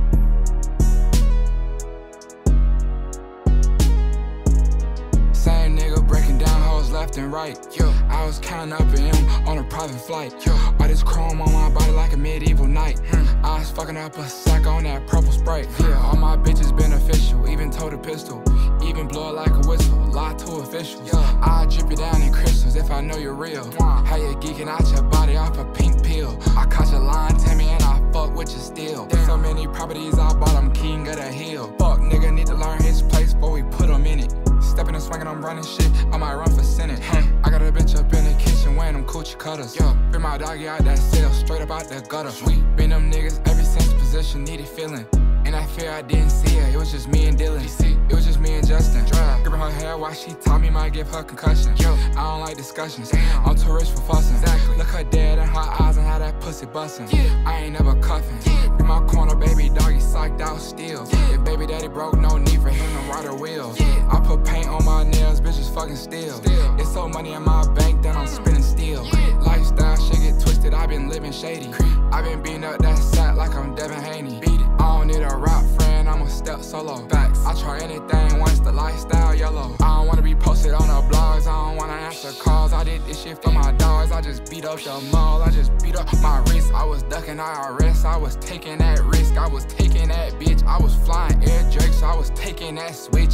S1: Same nigga breaking down hoes left and right. I was counting up in M on a private flight. All this chrome on my body like a medieval knight. I was fucking up a sack on that purple Sprite. All my bitches beneficial, even told a pistol. Even blow it like a whistle, lie to officials. I drip you down in crystals if I know you're real. How you geeking out your body off a pink pill? I caught your line, Timmy, and I fuck with you still. So many properties I bought, I'm king of the hill. Fuck nigga need to learn his place before we put him in it. Stepping and swinging, I'm running shit, I might run for Senate. I got a bitch up in the kitchen wearing them coochie cutters. Been my doggy out that cell, straight up out the gutter. Been them niggas ever since position needed feeling. And I fear I didn't see her, it was just me and Dylan. It was just me and Justin. Gripping her hair while she taught me might give her concussion. I don't like discussions, I'm too rich for fussing. Look her dead in her eyes and how that pussy bustin'. I ain't never cuffin'. In my corner, baby doggy psyched out still. If baby daddy broke, no need for him to ride a wheel. I put paint on my nails, bitches fucking still. It's so money in my bank that I'm spinning steel. Lifestyle shit get twisted, I been living shady. I been beating up that sack like I'm Devin Haney. I don't need a rap friend, I'ma step solo. I try anything once the lifestyle yellow. I don't wanna be posted on the blogs, I don't wanna answer calls. I did this shit for my dogs, I just beat up the mall. I just beat up my wrist, I was ducking IRS. I was taking that risk, I was taking that bitch. I was flying air drakes, I was taking that switch.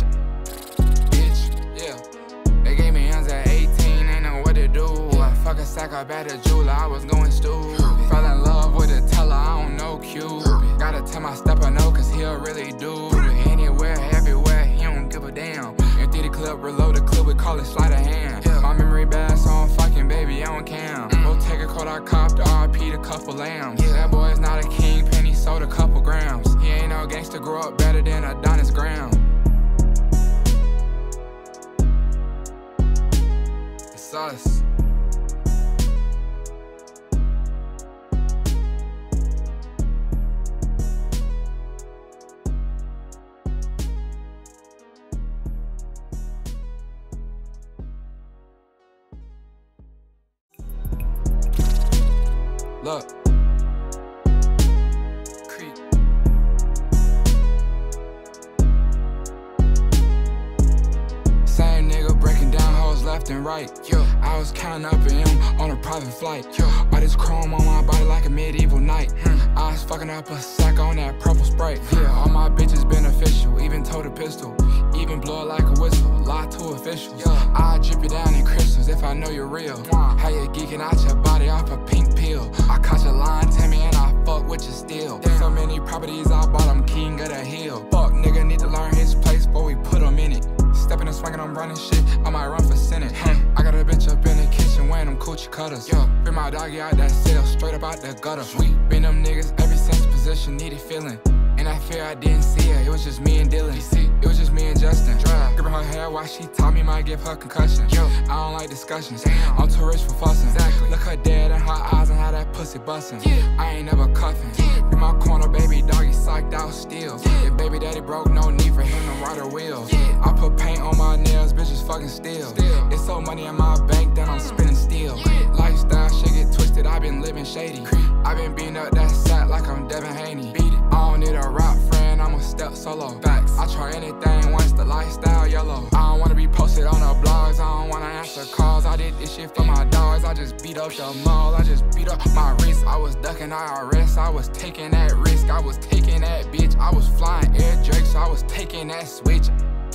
S1: Bitch, yeah. They gave me hands at 18, ain't know what to do. I fuck a sack up at a jeweler, I was going stupid. Fell in love with a teller, I don't know Q. Gotta tell my stepper no, cause he'll really do. Anywhere, everywhere, he don't give a damn. Empty the clip, reload the clip, we call it sleight of hand. My memory bad, so I'm fucking baby, I don't cam. Go take a cold, I copped the RP to couple lambs. That boy is not a king, penny sold a couple grams. He ain't no gangster, grow up better than Adonis Graham. It's us. Look, creep. Same nigga breaking down hoes left left and right. I was counting up an M on a private flight. All this chrome on my body like a medieval knight. I was fucking up a sack on that purple Sprite. All my bitches beneficial, even told a pistol. Even blow it like a whistle, lie to officials. I drip you down in crystals if I know you're real. How you geeking out your body off a pink pill. I caught your line, Tammy, and I fuck with you still. So many properties I bought, I'm king of the hill. Fuck nigga need to learn his place before we put him in it. Stepping and swinging, I'm running shit, I might run for Senate. I got a bitch up in the kitchen wearing them coochie cutters. Bring my doggy out that cell, straight up out the gutter. Been them niggas ever since position needed feeling. And I fear I didn't see her, it was just me and Dylan. It was just me and Justin. Gripping her hair while she taught me might give her concussion. I don't like discussions, I'm too rich for fussing. Look her dead in her eyes and how that pussy bustin'. I ain't never cuffin'. In my corner, baby doggy psyched out still. If baby daddy broke, no need for him to ride a wheel. I put paint on my nails, bitches fucking still. It's so money in my bank that I'm spinning still. Lifestyle shit get twisted, I been living shady. I been beating up that sack like I'm Devin Haney. I don't need a rap friend, I'ma step solo. I try anything once the lifestyle yellow. I don't wanna be posted on the blogs, I don't wanna answer calls. I did this shit for my dogs, I just beat up the mall. I just beat up my wrist, I was ducking IRS. I was taking that risk, I was taking that bitch. I was flying air drakes, I was taking that switch.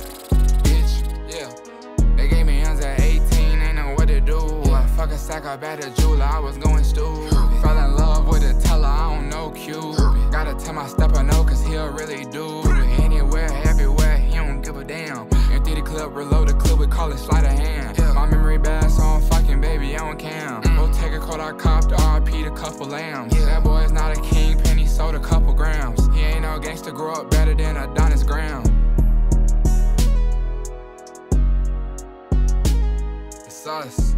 S1: Bitch, they gave me hands at 18, ain't know what to do. I fuck a sack up at the jeweler, I was going stupid. Fell in love with a teller, I don't know Q. Gotta tell my stepper no, cause he'll really do. Anywhere, everywhere, he don't give a damn. Empty the clip, reload the clip, we call it sleight of hand. My memory bad, so I'm fucking baby, I don't cam. Go take a quote, I copped RP to couple lambs. That boy's not a kingpin, he sold a couple grams. He ain't no gangster, grow up better than Adonis Graham. It's us.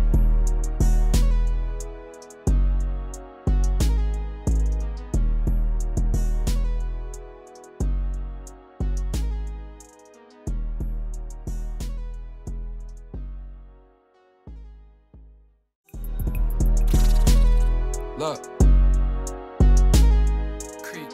S1: Look, creep.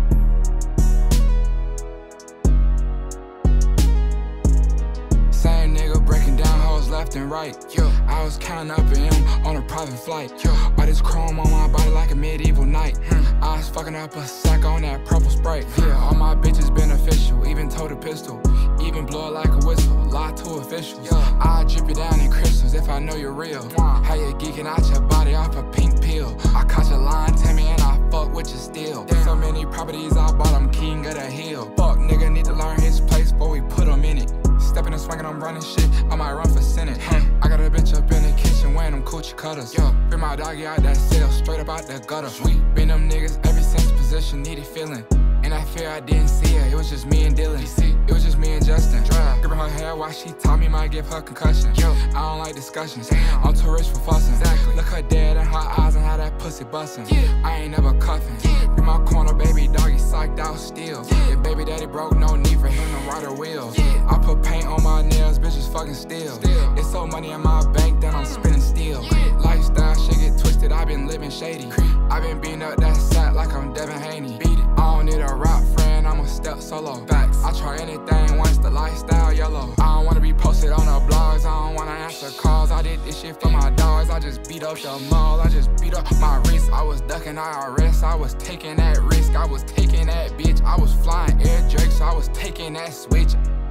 S1: Same nigga breaking down hoes left and right. I was counting up an M on a private flight. All this chrome on my body like a medieval knight. I was fucking up a sack on that purple Sprite. All my bitches beneficial, even told a pistol. Even blow it like a whistle, lie to officials. I drip you down in crystals if I know you're real. How you geeking out your body off a pink pill. I caught your line, Tammy, and I fuck with you still. So many properties I bought, I'm king of the hill. Fuck nigga need to learn his place before we put him in it. Stepping and swinging, I'm running shit, I might run for Senate. I got a bitch up in the kitchen wearing them coochie cutters. Bring my doggy out that cell, straight up out the gutter. Been them niggas ever since position needed feeling. And I fear I didn't see her, it was just me and Dylan. It was just me and Justin. Gripping her hair while she taught me might give her concussion. I don't like discussions, I'm too rich for fussing. Look her dead in her eyes and how that pussy bustin'. I ain't never cuffin'. In my corner, baby doggy psyched out still. If baby daddy broke, no need for him to ride a wheel. I put paint on my nails, bitches fucking still. It's so money in my bank that I'm spinning still. Lifestyle shit get twisted, I been living shady. I been beating up that sack like I'm Devin Haney. I don't need a rap friend, I'ma step solo. I try anything once the lifestyle yellow. I don't wanna be posted on the blogs, I don't wanna answer calls. I did this shit for my dogs, I just beat up the mall. I just beat up my wrist, I was ducking IRS. I was taking that risk, I was taking that bitch. I was flying air drakes, I was taking that switch.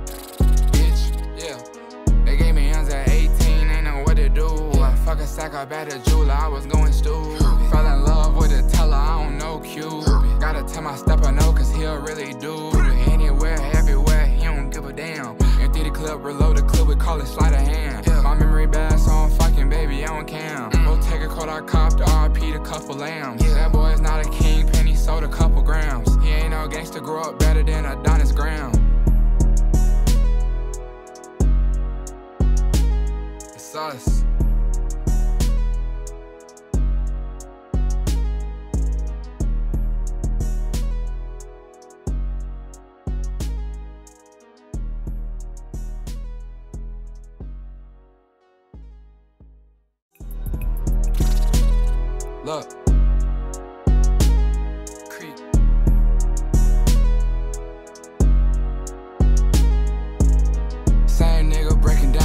S1: Bitch, they gave me hands at 18, ain't know what to do. I fuck a sack up at the jeweler, I was going stupid. Fell in love with a teller, I don't know Q. Gotta tell my stepper no, cause he'll really do. Anywhere, everywhere, he don't give a damn. Empty the clip, reload the clip, we call it sleight of hand. My memory bad, so I'm fucking baby, I don't cam. Go take a quote, I copped RP to couple lambs. That boy's not a kingpin, he sold a couple grams. He ain't no gangster, grow up better than Adonis Graham. It's us. Look, creep. Same nigga breaking down hoes left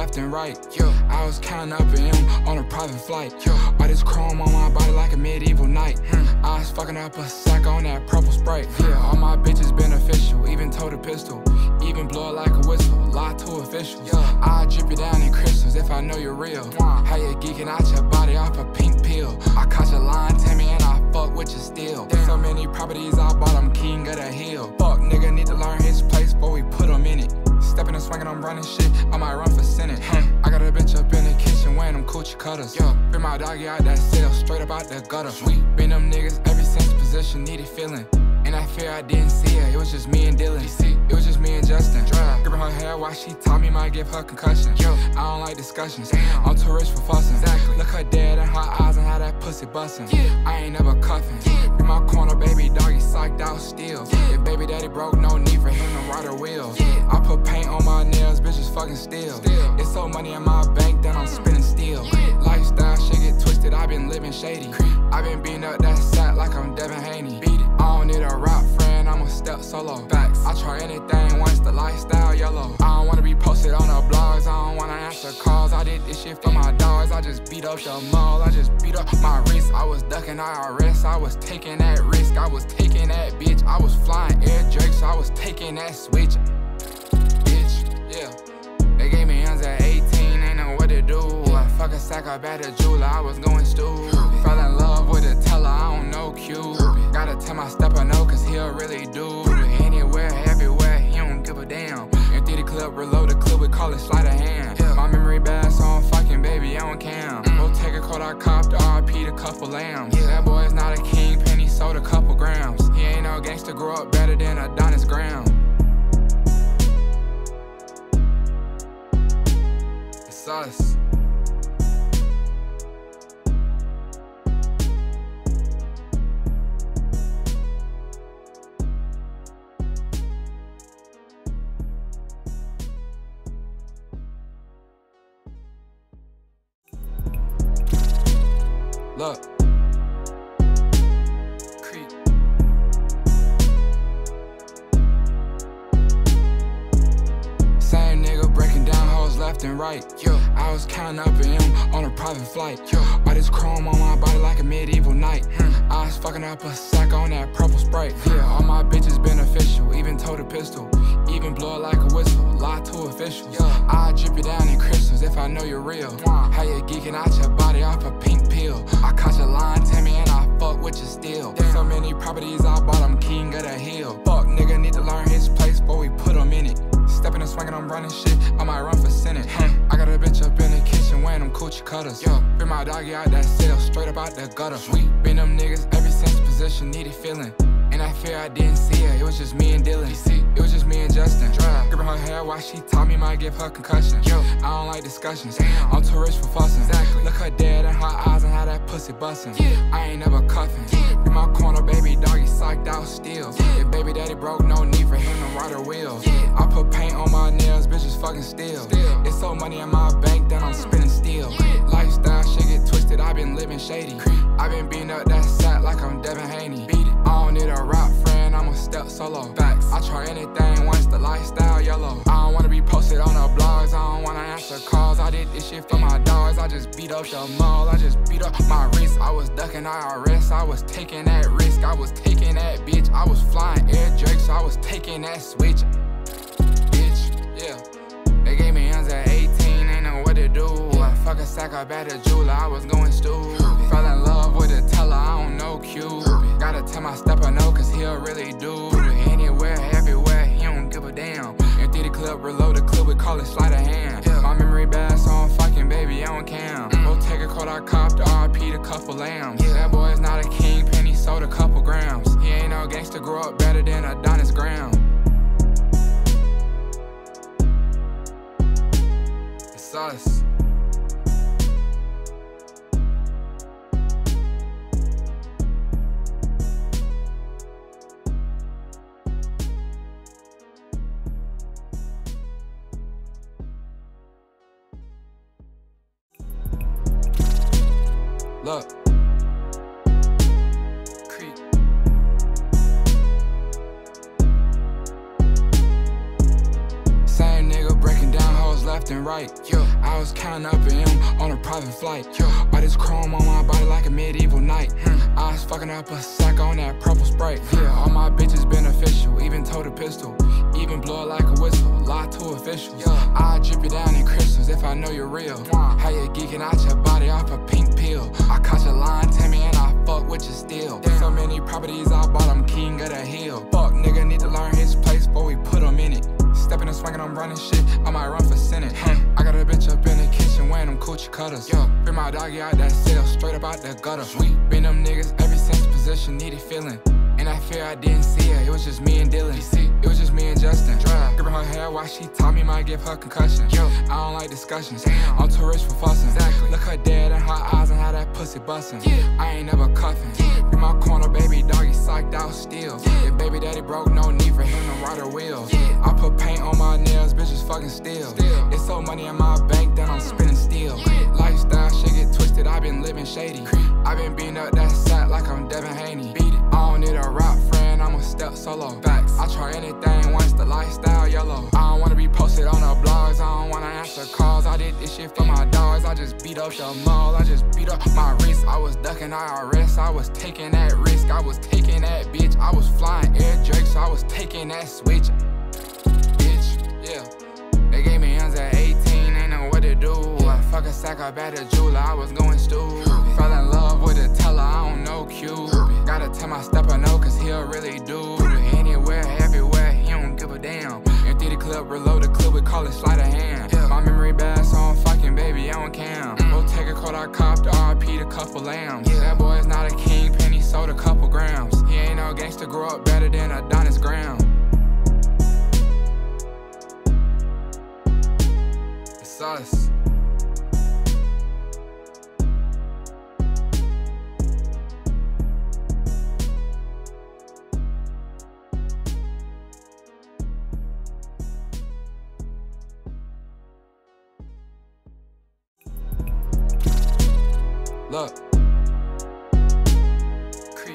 S1: left and right. I was counting up an M on a private flight. All this chrome on my body like a medieval knight. I was fucking up a sack on that purple Sprite. All my bitches beneficial, even told a pistol. Even blow it like a whistle, lie to officials. I drip you down in crystals if I know you're real. How you geeking out your body off a pink pill. I caught your line, Tammy, and I fuck with you still. So many properties I bought, I'm king of the hill. Fuck nigga need to learn his place before we put him in it. Stepping and swinging, I'm running shit, I might run for Senate. I got a bitch up in the kitchen wearing them coochie cutters. Bring my doggy out that cell, straight up out the gutter. Been them niggas every since position needed feeling. And I fear I didn't see her, it was just me and Dylan. It was just me and Justin. Gripping her hair while she taught me might give her concussion. I don't like discussions, I'm too rich for fussing. Look her dead in her eyes and how that pussy bustin'. I ain't never cuffin'. In my corner, baby doggy psyched out still. If baby daddy broke, no need for him to ride a wheel. I put paint on my nails, bitches fucking still. It's so money in my bank that I'm spinning steel. Lifestyle shit get twisted, I been living shady. I been beating up that sack like I'm Devin Haney. I don't need a rap friend, I'ma step solo. I try anything once the lifestyle yellow. I don't wanna be posted on the blogs, I don't wanna answer calls. I did this shit for my dogs, I just beat up the mall. I just beat up my wrist, I was ducking IRS. I was taking that risk, I was taking that bitch. I was flying air drakes, I was taking that switch. Bitch, yeah. They gave me hands at 18, ain't know what to do. I fuck a sack up at the jeweler, I was going stupid. Fell in love with a teller, I don't know Q. Gotta tell my stepper no, cause he'll really do. Anywhere, everywhere, he don't give a damn. Empty the clip, reload the clip, we call it sleight of hand. My memory bad, so I'm fucking baby, I don't cam. Go take a cold, I copped RP to couple lambs. That boy's not a king, penny sold a couple grams. He ain't no gangster, grew up better than Adonis Graham. It's us. Look, Creek. Same nigga breaking down hoes left and right. I was counting up an M on a private flight. All this chrome on my body like a medieval knight. I was fucking up a sack on that purple Sprite. All my bitches beneficial, even told a pistol. Even blow it like a whistle, lie to officials. I drip you down in crystals if I know you're real. How you geeking out your body off a pink pill. I caught your line, Tammy, and I fuck with you still. So many properties I bought, I'm king of the hill. Fuck nigga need to learn his place before we put him in it. Stepping and swinging, I'm running shit, I might run for Senate. I got a bitch up in the kitchen wearing them coochie cutters. Bring my doggy out that cell, straight up out the gutter. Been them niggas every since position needed feeling. And I fear I didn't see her, it was just me and Dylan. It was just me and Justin. Gripping her hair while she taught me might give her concussion. I don't like discussions, I'm too rich for fussing. Look her dead in her eyes and how that pussy bustin'. I ain't never cuffin'. In my corner, baby doggy psyched out still. If baby daddy broke, no need for him to ride a wheel. I put paint on my nails, bitches fucking still. It's so money in my bank that I'm spinning steel. Lifestyle shit get twisted, I been living shady. I been beating up that sack like I'm Devin Haney. I don't need a rap friend, I'ma step solo. I try anything once the lifestyle yellow. I don't wanna be posted on the blogs, I don't wanna answer calls. I did this shit for my dogs, I just beat up the mall. I just beat up my wrist, I was ducking IRS. I was taking that risk, I was taking that bitch. I was flying air drakes, I was taking that switch. Bitch, yeah. They gave me hands at 18, ain't know what to do. I fuck a sack up at the jeweler, I was going stupid. Fell in love with a teller, I don't know Q. Gotta tell my stepper no, cause he'll really do. Anywhere, everywhere, he don't give a damn. Empty the clip, reload the clip, we call it sleight of hand. My memory bad, so I'm fucking baby, I don't cam. Go take a cold, I copped RP to couple lambs. That boy's not a king, penny sold a couple grams. He ain't no gangster, grew up better than Adonis Graham. It's us. Look, Creek. Same nigga breaking down hoes left and right. I was counting up in M on a private flight. All this chrome on my body like a medieval knight. I was fucking up a sack on that purple Sprite. All my bitches beneficial, even told a pistol. Even blow it like a whistle, lie to officials. I drip you down in crystals if I know you're real. How you geeking out your body off a pink pill? I caught your line, Timmy, and I fuck with you still. So many properties I bought, I'm king of the hill. Fuck nigga need to learn his place before we put him in it. Stepping and swinging, I'm running shit, I might run for Senate. I got a bitch up in the kitchen wearing them coochie cutters. Bring my doggy out that cell, straight up out the gutter. Been them niggas ever since position needed feeling. And I fear I didn't see her, it was just me and Dylan. It was just me and Justin. Gripping her hair while she taught me might give her concussion. I don't like discussions, I'm too rich for fussing. Look her dead in her eyes and how that pussy bustin'. I ain't never cuffin'. In my corner, baby doggy psyched out still. If baby daddy broke, no need for him to ride her wheels. I put paint on my nails, bitches fucking still. It's so money in my bank that I'm spinning steel. Lifestyle shit get twisted, I been living shady. I been beating up that sack like I'm Devin Haney. I don't need a rap friend, I'ma step solo. I try anything once the lifestyle yellow. I don't wanna be posted on the blogs, I don't wanna answer calls. I did this shit for my dogs, I just beat up the mall. I just beat up my wrist, I was ducking IRS. I was taking that risk, I was taking that bitch. I was flying air drakes, I was taking that switch. Bitch, yeah. They gave me hands at 18, ain't know what to do. I fuck a sack up at a jeweler, I was going stupid. Fell in love with a teller, I don't know Q. Gotta tell my stepper no, cause he'll really do. Anywhere, everywhere, he don't give a damn. Empty the clip, reload the clip, we call it sleight of hand. My memory bad, so I'm fucking baby, I don't cam. Go take a cold, I copped the RP to couple lambs. That boy is not a king, penny sold a couple grams. He ain't no gangster, grow up better than Adonis Graham. It's us. Look. Creep.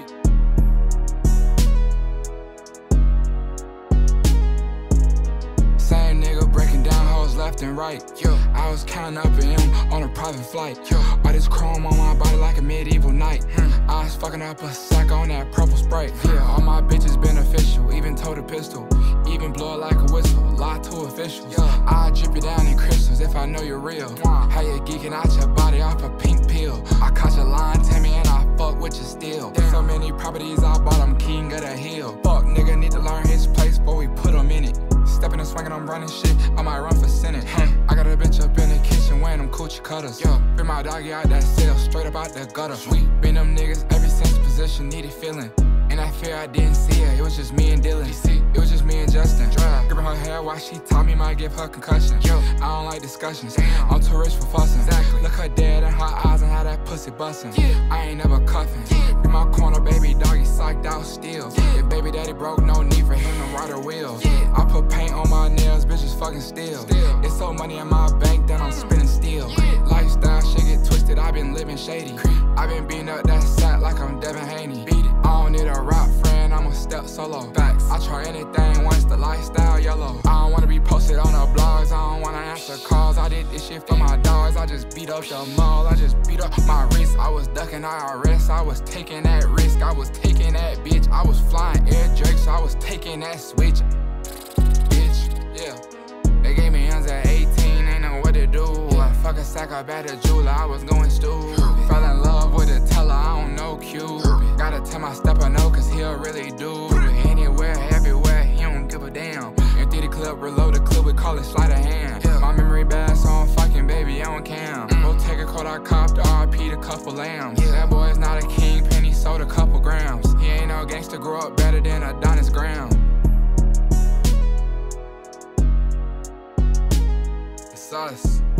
S1: Same nigga breaking down hoes left and right. I was counting up in M on a private flight. All this chrome on my body like a medieval knight. I was fucking up a sack on that purple Sprite. All my bitches beneficial, even told a pistol. Even blow it like a whistle, lie to officials. I drip you down in crystals if I know you're real. How you geeking out your body off a pink pill? I caught your line, Timmy, and I fuck with you still. So many properties I bought, I'm king of the hill. Fuck nigga need to learn his place before we put him in it. Stepping and swinging, I'm running shit, I might run for Senate. I got a bitch up in the kitchen wearing them coochie cutters. Bring my doggy out that cell, straight up out the gutter. Been them niggas ever since position needed feeling. And I fear I didn't see her, it was just me and Dylan. It was just me and Justin. Gripping her hair while she taught me might give her concussion. I don't like discussions, I'm too rich for fussing. Look her dead in her eyes and how that pussy bustin'. I ain't never cuffin'. In my corner, baby doggy psyched out still. If baby daddy broke, no need for him to ride her wheels. I put paint on my nails, bitches fucking still. It's so money in my bank that I'm spinning steel. Lifestyle shit get twisted, I been living shady. I been beating up that sack like I'm Devin Haney. I don't need a rap friend, I'ma step solo. I try anything once the lifestyle yellow. I don't wanna be posted on the blogs, I don't wanna answer calls. I did this shit for my dogs, I just beat up the mall. I just beat up my wrist, I was ducking IRS. I was taking that risk, I was taking that bitch. I was flying air drakes, I was taking that switch. Bitch, yeah. They gave me hands at 18, ain't know what to do. I fuck a sack up at a jeweler, I was going stupid. Fell in love with a teller, I don't know Q. Gotta tell my stepper no, cause he'll really do. Anywhere, everywhere, he don't give a damn. Empty the clip, reload the clip, we call it sleight of hand. My memory bad, so I'm fucking baby, I don't cam. Go take a cold, I copped the RP to couple lambs. That boy is not a king, penny sold a couple grams. He ain't no gangster, grow up better than Adonis Graham. It's us.